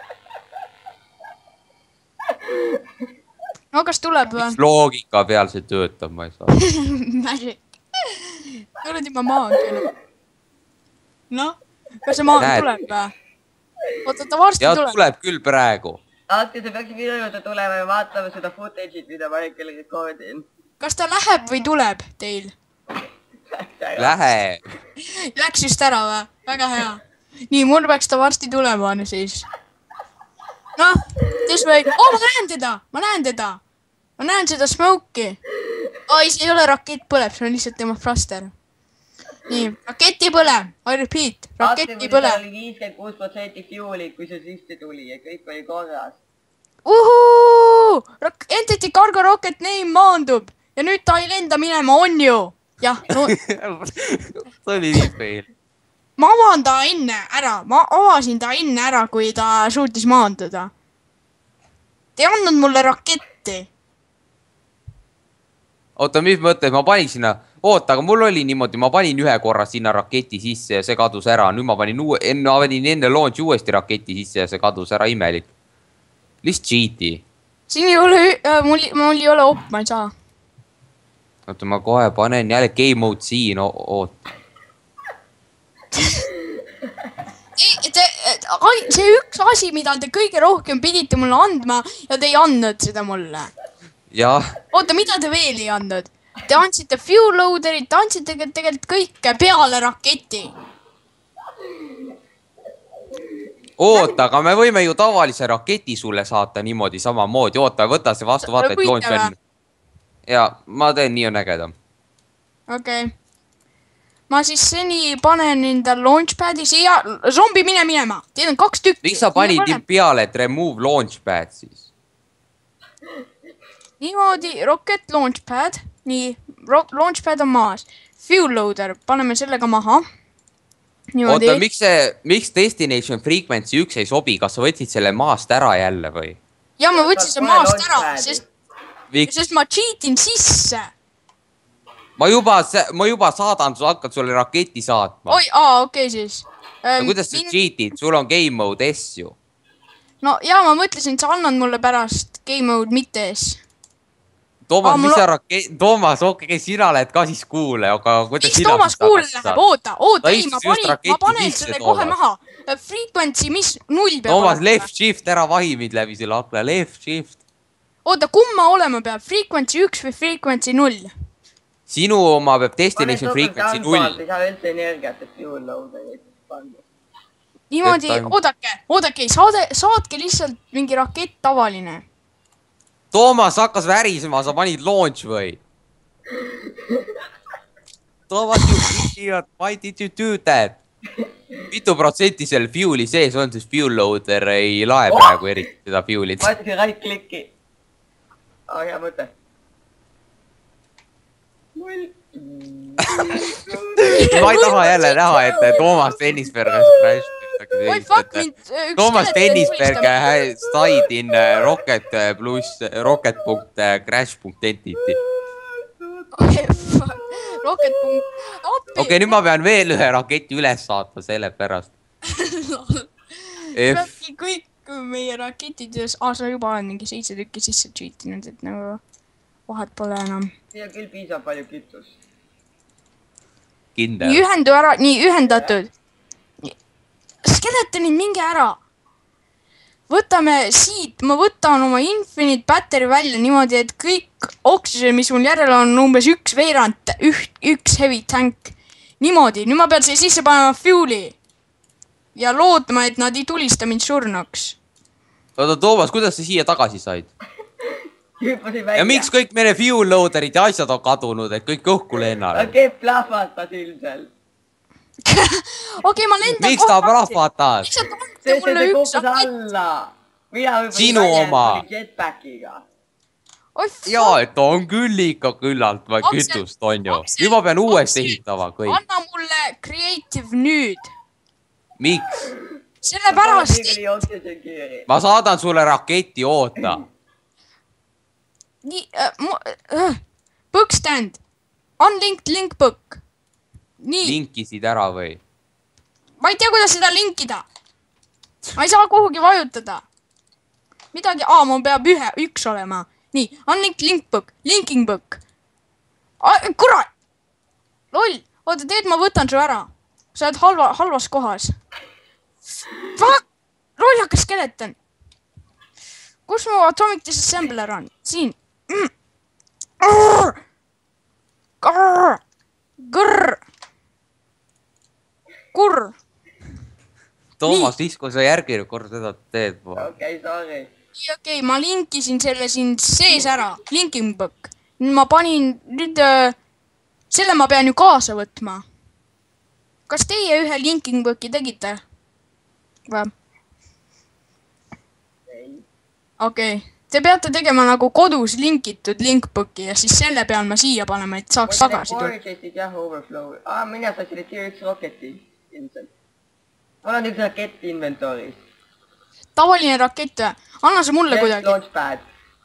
No, kas tuleb või? Mis loogika peal see töötab, ma ei saa. Magic. Kuradi ma maagia. No, kas see maagia tuleb või? Oota, ta varsti tuleb. Ja tuleb küll praegu. Aatke, see peaks minu juurde tulema ja vaatame seda footage'it, mida ma kellegi koodin. Kas ta läheb või tuleb teil? Läheb. Läks just ära või? Väga hea. Nii, mul peaks ta varsti tulema siis. Noh, this way. Ma näen teda. Ma näen seda smoke'i. Ai, see ei ole rakett põleb, see on lihtsalt tema thruster. Nii, rakett ei põle. I repeat, rakett ei põle. Oli 56% fuel'i, kui see sisse tuli ja kõik oli korras. Entity Cargo Rocket name maandub. Ja nüüd ta ei lenda minema, on ju? Jah, no... See oli nii veel. Ma avasin ta enne ära, kui ta suutis maanduda. Te ei andnud mulle raketti. Oota, mis mõtled, ma panin sinna... Oota, aga mul oli niimoodi, ma panin ühe korra sinna raketi sisse ja see kadus ära. Nüüd ma panin enne launch uuesti raketi sisse ja see kadus ära, imelik. Lihtsalt cheat'i. Siin ei ole... Mul ei ole op, ma ei saa. Oota, ma kohe panen jälle game mode siin, oota. See üks asi, mida te kõige rohkem pidite mulle andma ja te ei andnud seda mulle. Jah. Oota, mida te veel ei andnud? Te andsite fuel loaderit, te andsite tegelikult kõike peale raketi. Oota, aga me võime ju tavalise raketi sulle saata niimoodi samamoodi. Oota, võta see vastu, vaata, et launch on... Ja, ma teen nii on ägedam. Okei. Ma siis seni panen enda launchpad'i siia. Zombi mine minema. Teil on 2 tükki. Miks sa panid peale, et remove launchpad siis? Niimoodi, rocket launchpad. Nii, launchpad on maas. Fuel loader, paneme sellega maha. Niimoodi. Oota, miks Destination Frequency 1 ei sobi? Kas sa võtsid selle maast ära jälle või? Ja, ma võtsin selle maast ära, sest ma cheatin sisse. Ma juba saadan, hakkad sulle raketi saatma. Oi, okei siis. Kuidas sa cheatid? Sul on game mode S ju. No ja, ma mõtlesin, et sa annad mulle pärast game mode mitte S. Toomas, mis sa rakett... Toomas, okei, sina lähed ka siis kuule, aga kuidas sina... Mis Toomas kuule läheb? Oota, ei, ma panen selle kohe maha. Frequency, mis 0 peab Toomas, left shift, ära vahi mind läbi selle akna, left shift. Oota, kumma olema peab? Frequency 1 või frequency 0? Sinu oma peab destination frequency 0. Ei saa üldse energiat, et fuel load panna. Niimoodi, oodake, saatke lihtsalt mingi rakett tavaline. Toomas hakkas värisema, sa panid launch või? Toomas, you idiot, why did you do that? Mitu protsenti seal fuel'i sees on, sest fuel loader ei lae praegu eriti seda fuel'it. Ma ütlesin right click'i. Hea mõte. 0. Ma ei taha jälle näha, et Toomas Tennisberg Toomas Tennisberg said in rocket.crash.entity. Okei, nüüd ma pean veel ühe raketi üles saatma selle pärast. Peabki kõik meie raketides, sa juba olen mingi 7 tükki sisse cheatinud, et nagu vahet pole enam. Siia küll piisab palju kütus. Kindel. Nii ühendu ära, nii ühendatud. Skeletonid, minge ära. Võtame siit, ma võtan oma infinite battery välja niimoodi, et kõik oksügen, mis mul järel on umbes 1 veerand, üks heavy tank. Niimoodi, nüüd ma pean siia sisse panema fuel'i. Ja lootma, et nad ei tulista mind surnuks. Oota, Toomas, kuidas sa siia tagasi said? Ja miks kõik meie fuel loaderid ja asjad on kadunud, et kõik õhku lennale? Okei, plahvatas ilmselt. Okei, ma lendan. Miks ta plahvatas? See kukkus alla. Sinu oma. Jetpackiga. Jaa, et on küll ikka küllalt vaid kütust, on ju. Nüüd ma pean uuesti ehitama kõik. Anna mulle creative nüüd. Miks? Sellepärast. Ma saadan sulle raketi, oota. Nii, book stand. Unlinked link book. Nii. Linkisid ära või? Ma ei tea, kuidas seda linkida. Ma ei saa kuhugi vajutada. Midagi, mul peab üks olema. Nii, unlinked link book, linking book. Kurat! Loll, oota, teed ma võtan su ära. Sa oled halvas kohas. Fuck! Lollakas skeleton. Kus mu atomic disassembler on? Siin. Kurr. Toomas, kui sa järgi kord seda teed. Okei, sorry. Okei, ma linkisin selle siin sees ära. Linking book. Ma panin nüüd... Selle ma pean ju kaasa võtma. Kas teie ühe linking booki tegite? Okei. Te peate tegema nagu kodus linkitud linkbooki ja siis selle peal ma siia panema, et saaks tagasi tulla. Jah, overflow. Mina sain selle tier 1 roketi ilmselt. Mul on üks rakett inventoris. Tavaline rakett või? Anna see mulle kuidagi. Launchpad.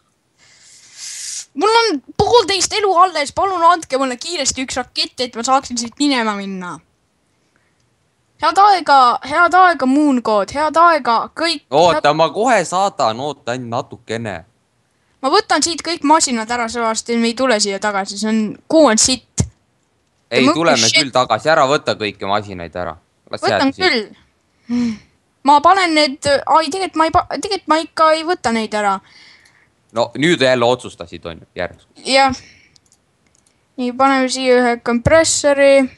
Mul on 1,5 elu alles, palun andke mulle kiiresti üks rakett, et ma saaksin siit minema minna. Head aega Mooncode, head aega kõik. Oota, ma kohe saadan, oota ainult natukene. Ma võtan siit kõik masinad ära, sellepärast, et me ei tule siia tagasi, see on kuuend sitt. Ei, tuleme küll tagasi, ära võta kõiki masinaid ära. Võtan küll. Ma panen need, tegelikult ma ikka ei võta neid ära. No nüüd jälle otsustasid, on ju, järgmine. Jah. Nii, paneme siia ühe kompressori.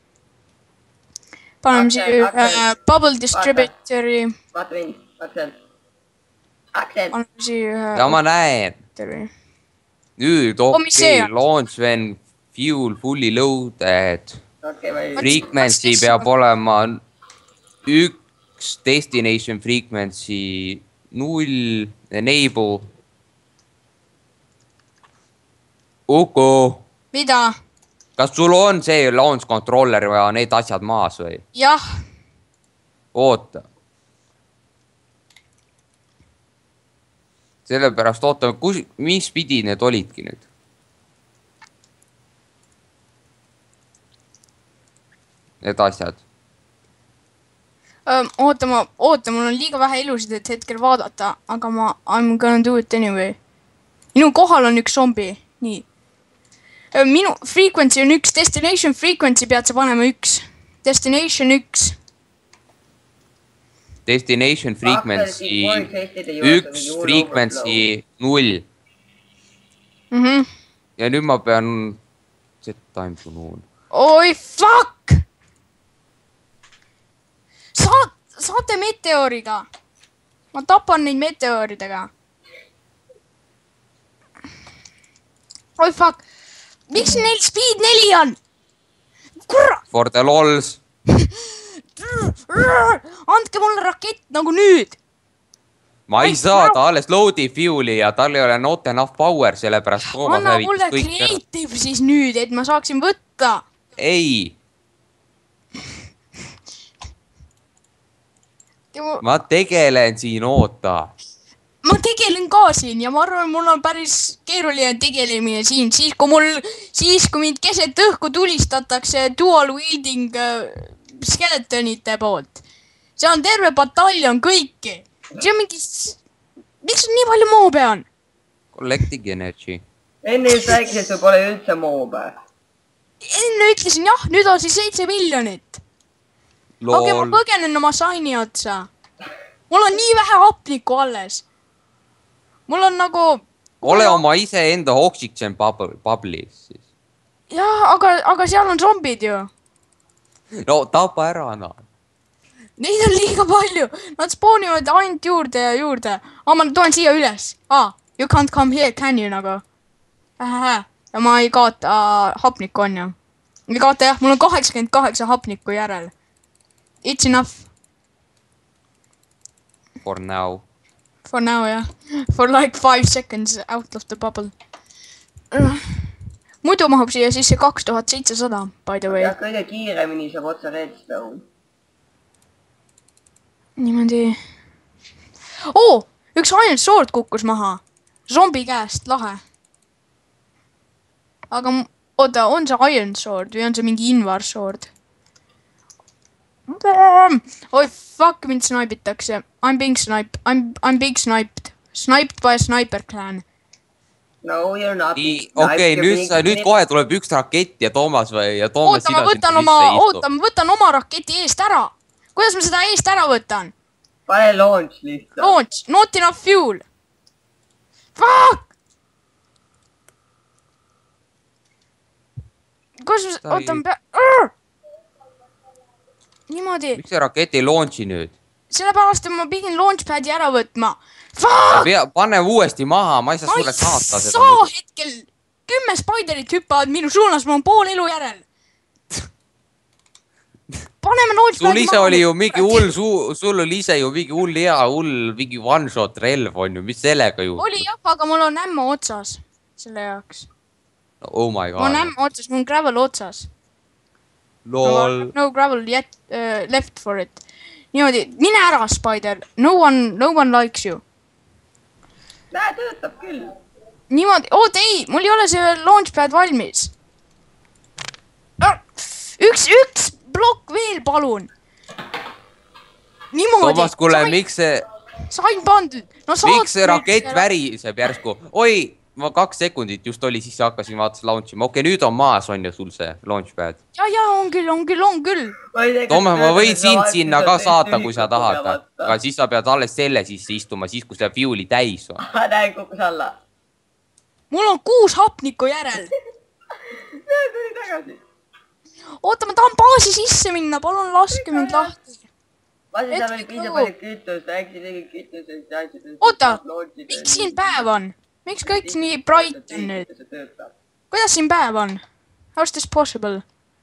Paneme siia ühe bubble distributori. Vaata mind, Aksel. Aksel. Paneme siia ühe... Ja ma näen. Nüüd, okei, launch when fuel fully loaded. Frequency peab olema 1, destination frequency 0, enable. Uku. Mida? Kas sul on see launch controller ja need asjad maas või? Jah. Oota. Sellepärast ootame, mis pidi need olidki nüüd? Need asjad. Oota, mul on liiga vähe elusid, et hetkel vaadata, aga I'm gonna do it anyway. Minu kohal on üks zombi. Nii. Minu frequency on 1, destination frequency pead sa panema 1. Destination 1. Destination frequency 1, frequency 0. Ja nüüd ma pean... Set time to noon. Oi, fuck! Saate meteoriga. Ma tapan neid meteoridega. Oi, fuck! Miks neil speed 4 on? Kurra! For the lols. Andke mulle rakett nagu nüüd. Ma ei saa, ta alles loadi fuel'i ja tal ei ole not enough power, sellepärast Toomas anna hävitas mulle kõik creative siis nüüd, et ma saaksin võtta. Ei. Ma tegelen siin, oota. Ma tegelen ka siin ja ma arvan, mul on päris keeruline tegelemine siin. Siis kui mind keset õhku tulistatakse dual wielding skeletonite poolt. See on terve bataljon kõiki. See on mingi... Miks on nii palju moobe on? Collecting energy. Enne just rääkis, et sul pole üldse moobe. Enne ütlesin jah, nüüd on siis 7 miljonit. Okei, ma põgenen oma saini otsa. Mul on nii vähe hapnikku alles. Mul on nagu... Ole oma ise enda oxygen bubble'is siis. Jah, aga seal on zombid ju. No tapa ära, no. Neid on liiga palju. Nad spoonivad ainult juurde ja juurde. Ma toon siia üles. You can't come here, can you nagu? Ja ma ei kaota hapnikku on ju. Ei kaota jah, mul on 88 hapnikku järel. It's enough. For now. For now, jah. For like 5 seconds out of the bubble. Muidu mahub siia sisse 2700, by the way. Ja kõige kiiremini saab otsa redstone. Niimoodi. Üks Iron Sword kukkus maha. Zombi käest, lahe. Aga oota, on see Iron Sword või on see mingi Invar Sword? Oi, fuck, mind snaibitakse. I'm being sniped. Sniped by a sniper clan. No, you're not. Okei, nüüd kohe tuleb üks rakett ja Toomas Oota, ma võtan oma raketi eest ära. Kuidas ma seda eest ära võtan? Pane launch lihtsalt. Launch, not enough fuel. Fuck! Kuidas ma... Oota, ma pea... Niimoodi. Miks see rakett ei launchi nüüd? Sellepärast, et ma pidin launchpadi ära võtma. Fuck! Pane uuesti maha, ma ei saa sulle saata seda. Ma ei saa hetkel. 10 spiderit hüppavad minu suunas, mul on pool elu järel. Paneme launchpadi maha. Sul ise oli ju mingi hull, sul oli ise ju mingi hull hea, mingi one-shot relv on ju, mis sellega ju? Oli jah, aga mul on ämmo otsas selle jaoks. Oh my god. Mul on ämmo otsas, mul on gravel otsas. Lol. No gravel yet left for it. Niimoodi, mine ära, Spider. No one likes you. Näe, töötab küll. Niimoodi, oot ei, mul ei ole see launchpad valmis. Üks blokk veel, palun. Niimoodi. Toomas, kuule, miks see... Sain pandud. No, miks see rakett väriseb järsku? Oi, ma 2 sekundit just oli, siis hakkasin vaatas launchima. Okei, nüüd on maas, on ju sul see launchpad. Ja, on küll. Toomas, ma võin sind sinna ka saata, kui sa tahad. Aga siis sa pead alles selle sisse istuma, siis kui see fuel'i täis on. Näe, kukkus alla. Mul on 6 hapnikku järel. Näe, tuli tagasi. Oota, ma tahan baasi sisse minna, palun laske mind lahti. Vaasi, seal oli piisa palju kütust, äkki tegid kütust. Oota, miks siin päev on? Miks kõik nii bright on nüüd? Kuidas siin päev on? How is this possible?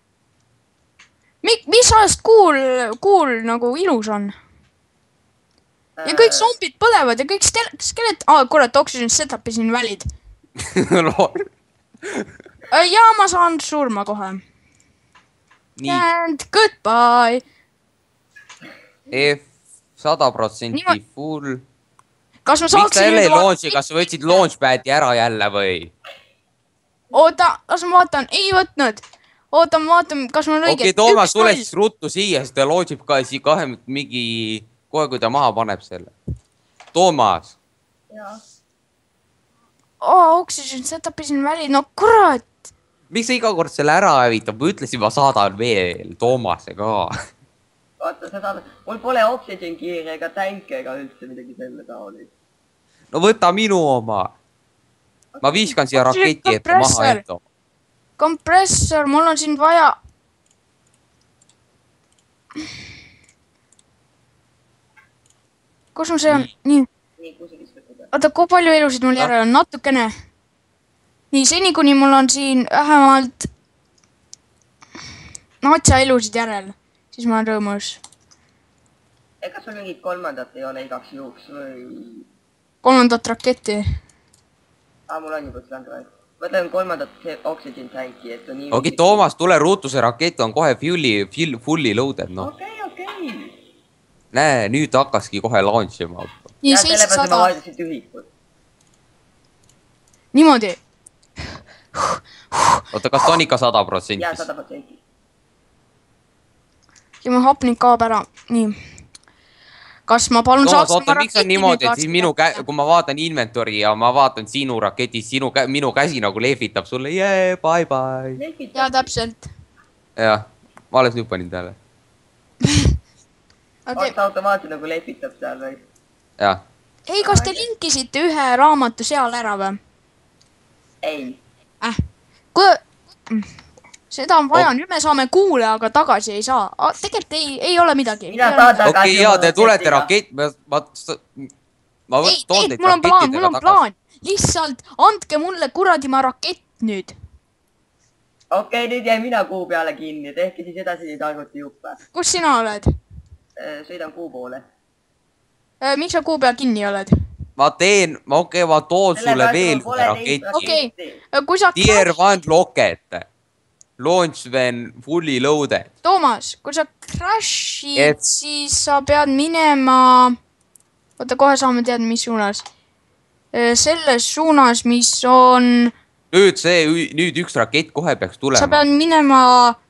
Mis ajast kuul nagu ilus on? Ja kõik zombid põlevad ja kõik skelet... kurat, oxygen setup'i siin välid. Ja ma saan surma kohe. And goodbye. 100% full. Kas ma saaksin nüüd launchi, kas sa võtsid launchpadi ära jälle või? Oota, kas ma vaatan? Ei võtnud. Oota, ma vaatan, kas ma on õige. Okei, Toomas, tule siis ruttu siia, sest ta launchib ka kahe mingi... Kohe, kui ta maha paneb selle. Toomas. Jaa. Oxygen setup'i siin väli. No kurat. Miks sa iga kord selle ära hävitab? Ma ütlesin, ma saadan veel Toomase ka. Vaata, sa saad, mul pole oxygen kiiri ega tänke ega üldse midagi selle taolist. No võta minu oma. Ma viiskan siia raketi ette maha ette. Kompressor, mul on sind vaja. Kus mul see on? Nii. Oota, kui palju elusid mul järel on? Natukene. Nii, seni kuni mul on siin vähemalt natsa elusid järel, siis ma olen rõõmus. Ega sul mingit kolmandat ei ole igaks juhuks või? Kolmandat raketti. Mul on juba seda. Mõtlen kolmandat oxygen tanki, et on nii... Okei, Toomas, tule ruutu, see rakett on kohe fully loaded, noh. Okei. Näe, nüüd hakkaski kohe launchima. Nii, ja sellepärast ma vaadasin tühikut. Niimoodi. Oota, kas ta on ikka 100%? Jaa, 100%. Ja mu hapnik kaob ära. Nii. Kas ma palun saaks oma raketi? Miks on niimoodi, et siis kui ma vaatan inventory ja ma vaatan sinu raketist, minu käsi nagu lehvitab sulle, bye. Jaa, täpselt. Jah, ma alles nüüd panin tähele. Oota automaatselt nagu lehvitab seal või? Jah. Ei, kas te linkisite ühe raamatu seal ära või? Ei. Seda on vaja, nüüd me saame kuule, aga tagasi ei saa. Tegelikult ei ole midagi. Okei, jaa, te tulete rakett. Ei, mul on plaan. Lihtsalt andke mulle kuradima rakett nüüd. Okei, nüüd jäi mina kuu peale kinni. Tehke siis edasi neid arvuti juppe. Kus sina oled? Sõidan kuu poole. Miks sa kuu peal kinni oled? Ma toon sulle veel raketi. Okei, kui sa... Tier 1 rocket. Launch when fully loaded. Toomas, kui sa crashid, siis sa pead minema... Oota, kohe saame teada, mis suunas. Selles suunas, mis on... Nüüd üks rakett kohe peaks tulema. Sa pead minema...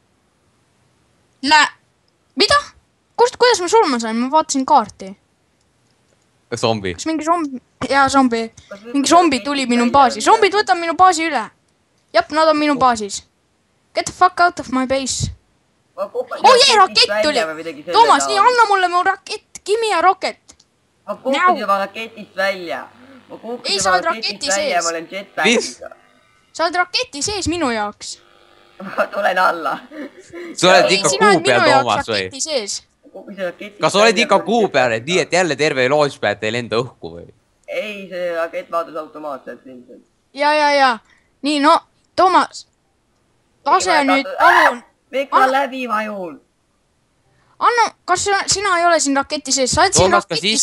Mida? Kuidas ma surma sain? Ma vaatasin kaarti. Zombi. Kas mingi zombi? Jaa, zombi. Mingi zombi tuli minu baasi. Zombid võtab minu baasi üle. Jep, nad on minu baasis. Get the fuck out of my base. Rakett tuli! Toomas, nii, anna mulle mu rakett. Give me a rocket. Ma kukkusin juba raketist välja. Ei, sa oled raketi sees. Ma olen jetpackiga. Sa oled raketi sees minu jaoks. Ma tulen alla. Sa oled ikka kuu peal, Toomas, või? Kas oled ikka kuu peal, et nii, et jälle terve launchpad ei lenda õhku, või? Ei, see rakett vaadus automaatselt ilmselt. Ja. Nii, no, Toomas. Lase nüüd, palun. Miks ma läbi vajun? Anna, kas sina ei ole siin raketi sees? Toomas, kas siis,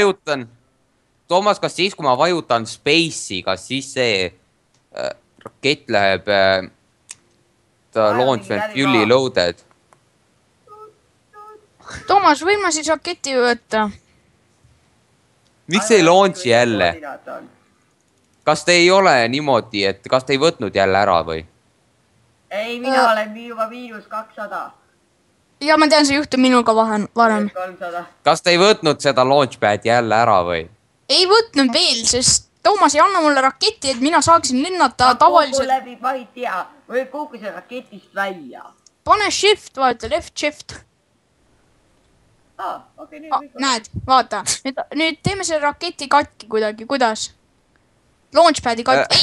kui ma vajutan Space'i, kas siis see rakett läheb launch and fully loaded? Toomas, võin ma siis raketi võtta? Miks ei launchi jälle? Kas te ei ole niimoodi, et kas te ei võtnud jälle ära või? Ei, mina olen juba -200. Ja ma tean, see juhtub minuga varem. Kas te ei võtnud seda launchpad jälle ära või? Ei võtnud veel, sest Toomas ei anna mulle raketi, et mina saaksin lennata tavaliselt. Ma läbi, ma ei tea. Või kukkusin raketist välja. Pane shift, vaata, left shift. Näed, vaata. Nüüd teeme selle raketi katki kuidagi. Kuidas? Launchpadi katki.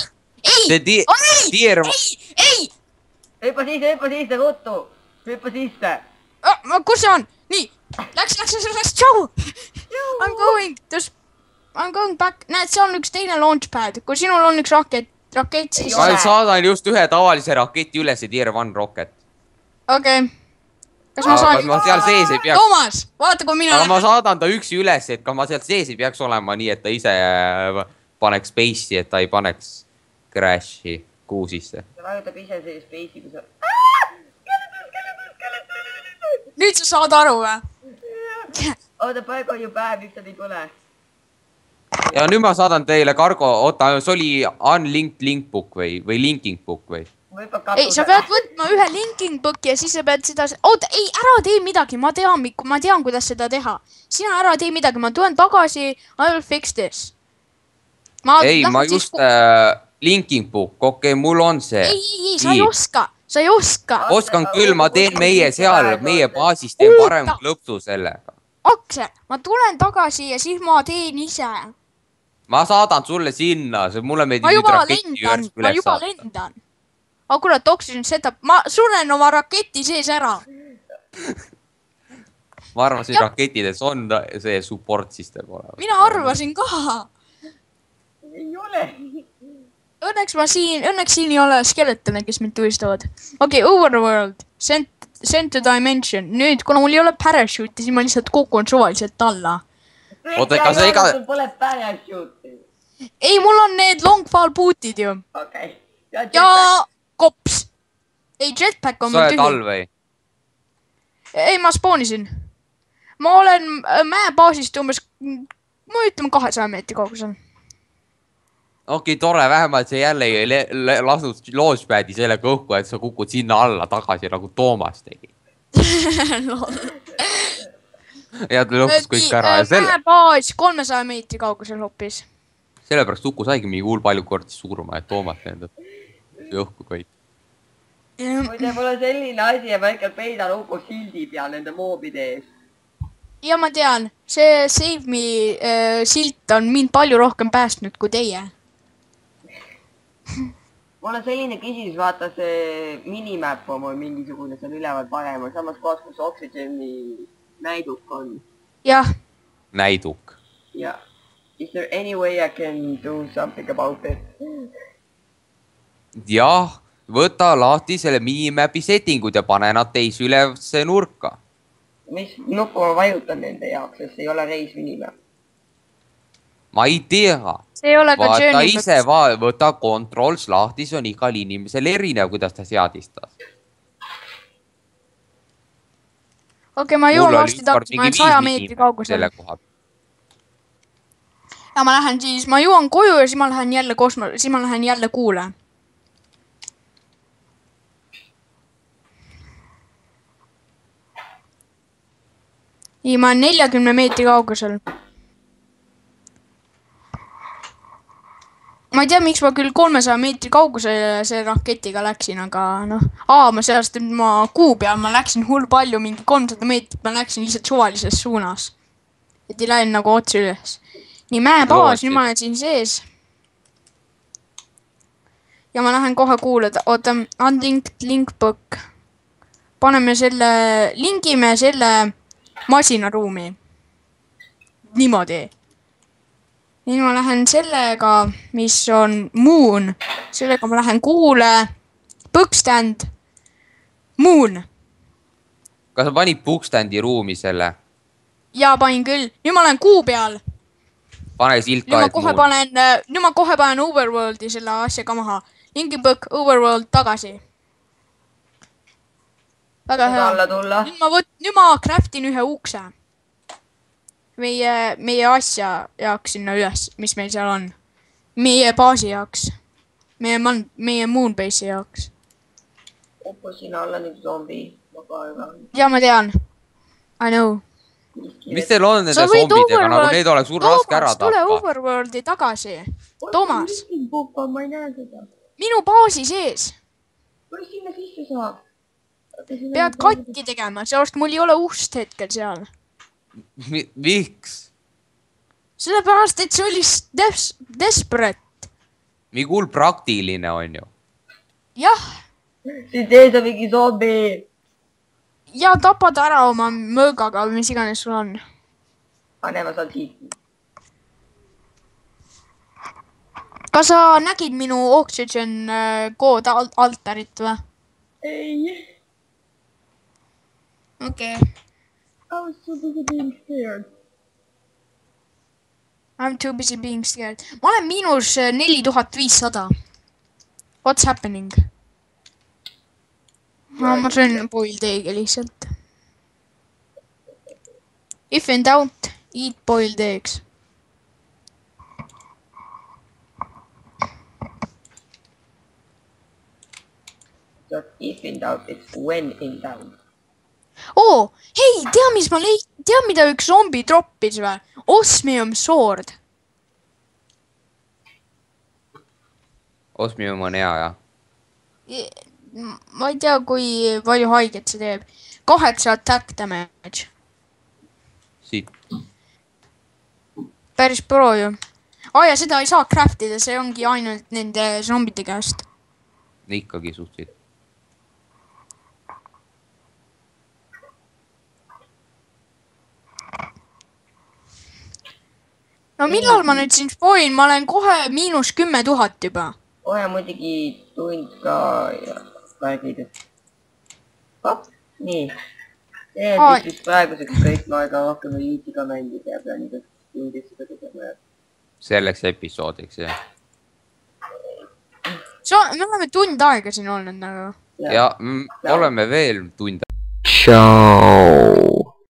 Ei! Hüppa sisse, ruttu! Hüppa sisse! Kus see on? Nii! Läks, tšau! I'm going back. Näed, see on üks teine launchpad. Kui sinul on üks rakett, siis... Ma saadan just ühe tavalise raketi üles, Tier 1 rocket. Okei. Kas ma saan... Ma seal sees ei peaks... Toomas, vaata, kui mina... Aga ma saadan ta üksi üles, et ka ma sealt sees ei peaks olema nii, et ta ise paneks Space'i, et ta ei paneks Crashi kuu sisse. Ta vajutab ise see Space'i, kui sa... Nüüd sa saad aru, või? Oota, praegu on ju päev, miks ta ei tule? Ja nüüd ma saadan teile Kargo, oota, see oli unlinked linkbook või linking book või? Ei, sa pead võtma ühe linking booki ja siis sa pead seda... Oota, ei, ära tee midagi, ma tean, kuidas seda teha. Sina ära tee midagi, ma tulen tagasi, I will fix this. Ei, ma just linking book, okei, mul on see. Ei, sa ei oska. sa ei oska. Oskan küll, ma teen meie baasis teen parem lõpsu sellega. Aksel, ma tulen tagasi ja siis ma teen ise. Ma saadan sulle sinna, mulle meeldib nüüd raketti üles saada. Ma juba lendan. Aga kuule, Oxygen setup, ma suren oma raketi sees ära. Ma arvasin, raketides on see support system olemas. Mina arvasin ka. Ei ole. Õnneks siin ei ole skeletone, kes mind tulistavad. Okei, Overworld, Sent to Dimension. Nüüd, kuna mul ei ole parachute, siis ma lihtsalt kukun suvaliselt alla. Oota, kas sa iga... Pole parachute. Ei, mul on need long fall bootid ju. Okei. Ja kops. Ei, jetpack on mul tühi. Sa oled all või? Ei, ma spoonisin. Ma olen mäebaasist umbes, ma ütleme 200 meetri kaugusel. Okei, tore, vähemalt see jälle ei lasnud launchpad'i sellega õhku, et sa kukud sinna alla tagasi, nagu Toomas tegi. Ja ta lõhkus kõik ära. Mäebaas 300 meetri kaugusel hoopis. Sellepärast Uku saigi mingi hull palju kordi surma, et Toomas lendab õhku kõik. Kui te pole selline asi ja ma ikka peidan Uku sildi peal nende moobide ees. Ja ma tean, see Save Me silt on mind palju rohkem päästnud kui teie. Mul on selline küsimus, vaata see minimap on mul mingisugune, see on üleval paremal, samas kohas, kus Oxygeni näiduk on. Jah. Näiduk. Ja. Is there any way I can do something about it? Jah, võta lahti selle minimapi settingud ja pane nad teis ülevse nurka. Mis nuppu ma vajutan nende jaoks, sest ei ole reis minimap? Ma ei tea. See ei ole ka vaata ise võta controls lahti, see on igal inimesel erinev, kuidas ta seadistas. Okei, ma jõuan varsti tagasi, ma olen 100 meetri kaugusel. Ja ma lähen siis, ma jõuan koju ja siis ma lähen jälle kuule. Nii, ma olen 40 meetri kaugusel. Ma ei tea, miks ma küll 300 meetri kaugusel see raketiga läksin, aga noh. Ma sellest, et ma kuu peal, ma läksin hull palju, mingi 300 meetrit, ma läksin lihtsalt suvalises suunas. Et ei läinud nagu otse üles. Nii, mäebaas, nüüd ma olen siin sees. Ja ma lähen kohe kuuleda. Oota, unlinked linkbook. Paneme selle, lingime selle masinaruumi. Niimoodi. Nüüd ma lähen sellega, mis on Moon. Sellega ma lähen kuule. Bookstand. Moon. Kas sa panid bookstandi ruumi selle? Jaa, panin küll. Nüüd ma lähen kuu peal. Pane silt ka, et Moon. Nüüd ma kohe panen Overworldi selle asjaga maha. Linkibook, Overworld tagasi. Väga hea. Nüüd ma craftin ühe ukse. Meie asja jaoks sinna üles, mis meil seal on. Meie baasi jaoks. Meie Moonbase'i jaoks. Oppo, sina olla nüüd zombi. Ja ma tean. I know. Mis teil on nende zombidega, nagu need oleks suur raske ära tappa? Tule Overworldi tagasi. Toomas. Minu baasi sees. Kuidas sinna sisse saab? Pead katki tegema, sellepärast mul ei ole ust hetkel seal. Miks? Sellepärast, et see oli desperate. Mingi hull praktiline on ju. Jah. Siin tees on mingi zombi. Ja tapad ära oma möögaga, mis iganes sul on. Pane, ma saan siit. Kas sa nägid minu Oxygen kood altarit või? Ei. Okei. I was too busy being scared. I'm too busy being scared. Ma olen miinus 4500. What's happening? Ma söön boiled egg'i lihtsalt. If in doubt, eat boiled eggs. Not if in doubt, it's when in doubt. Hei, tea mida üks zombi droppis või? Osmium sword. Osmium on hea, jah. ma ei tea, kui palju haiget see teeb. 8 attack damage. Siit. Päris pro ju. Ja seda ei saa craftida, see ongi ainult nende zombide käest. Ikkagi suhteliselt. No millal ma nüüd siin spoilin, ma olen kohe -10 000 juba. Kohe muidugi tund ka ja räägid. Nii. See on siis praeguseks kõik, ma aega rohkem viiti ka mängida ja pean iga tundis seda tegema. Selleks episoodiks, jah. Me oleme tund aega siin olnud nagu. Ja oleme veel tund. Tšau.